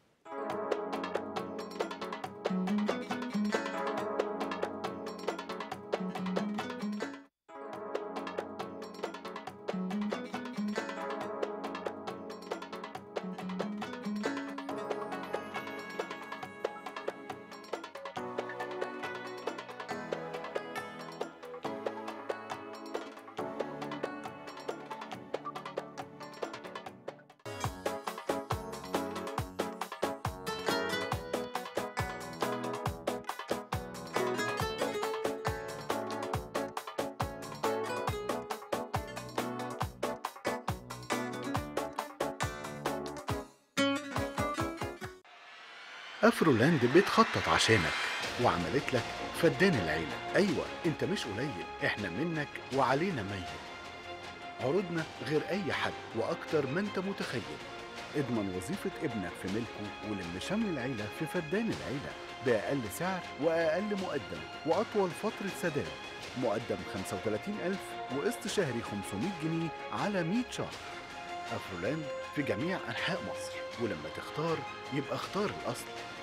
افرولاند بتخطط عشانك وعملت لك فدان العيلة. ايوه انت مش قليل، احنا منك وعلينا ميت. عروضنا غير اي حد واكتر ما انت متخيل. اضمن وظيفة ابنك في ملكه ولم شمل العيلة في فدان العيلة بأقل سعر وأقل مقدم وأطول فترة سداد. مقدم خمسة وثلاثين ألف وقسط شهري خمسمائة جنيه على مئة شهر. افرولاند في جميع أنحاء مصر، ولما تختار يبقى اختار الأصل.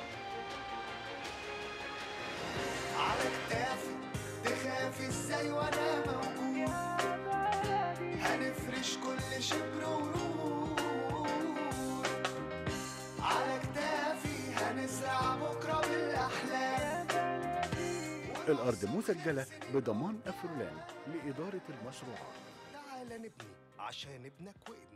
على كتافي تخافي ازاي وانا موجود، هنفرش كل شبر ورود، على كتافي هنزرع بكره بالاحلام. الأرض مسجلة بضمان افرولاند لإدارة المشروعات. تعال نبني عشان ابنك وابنك.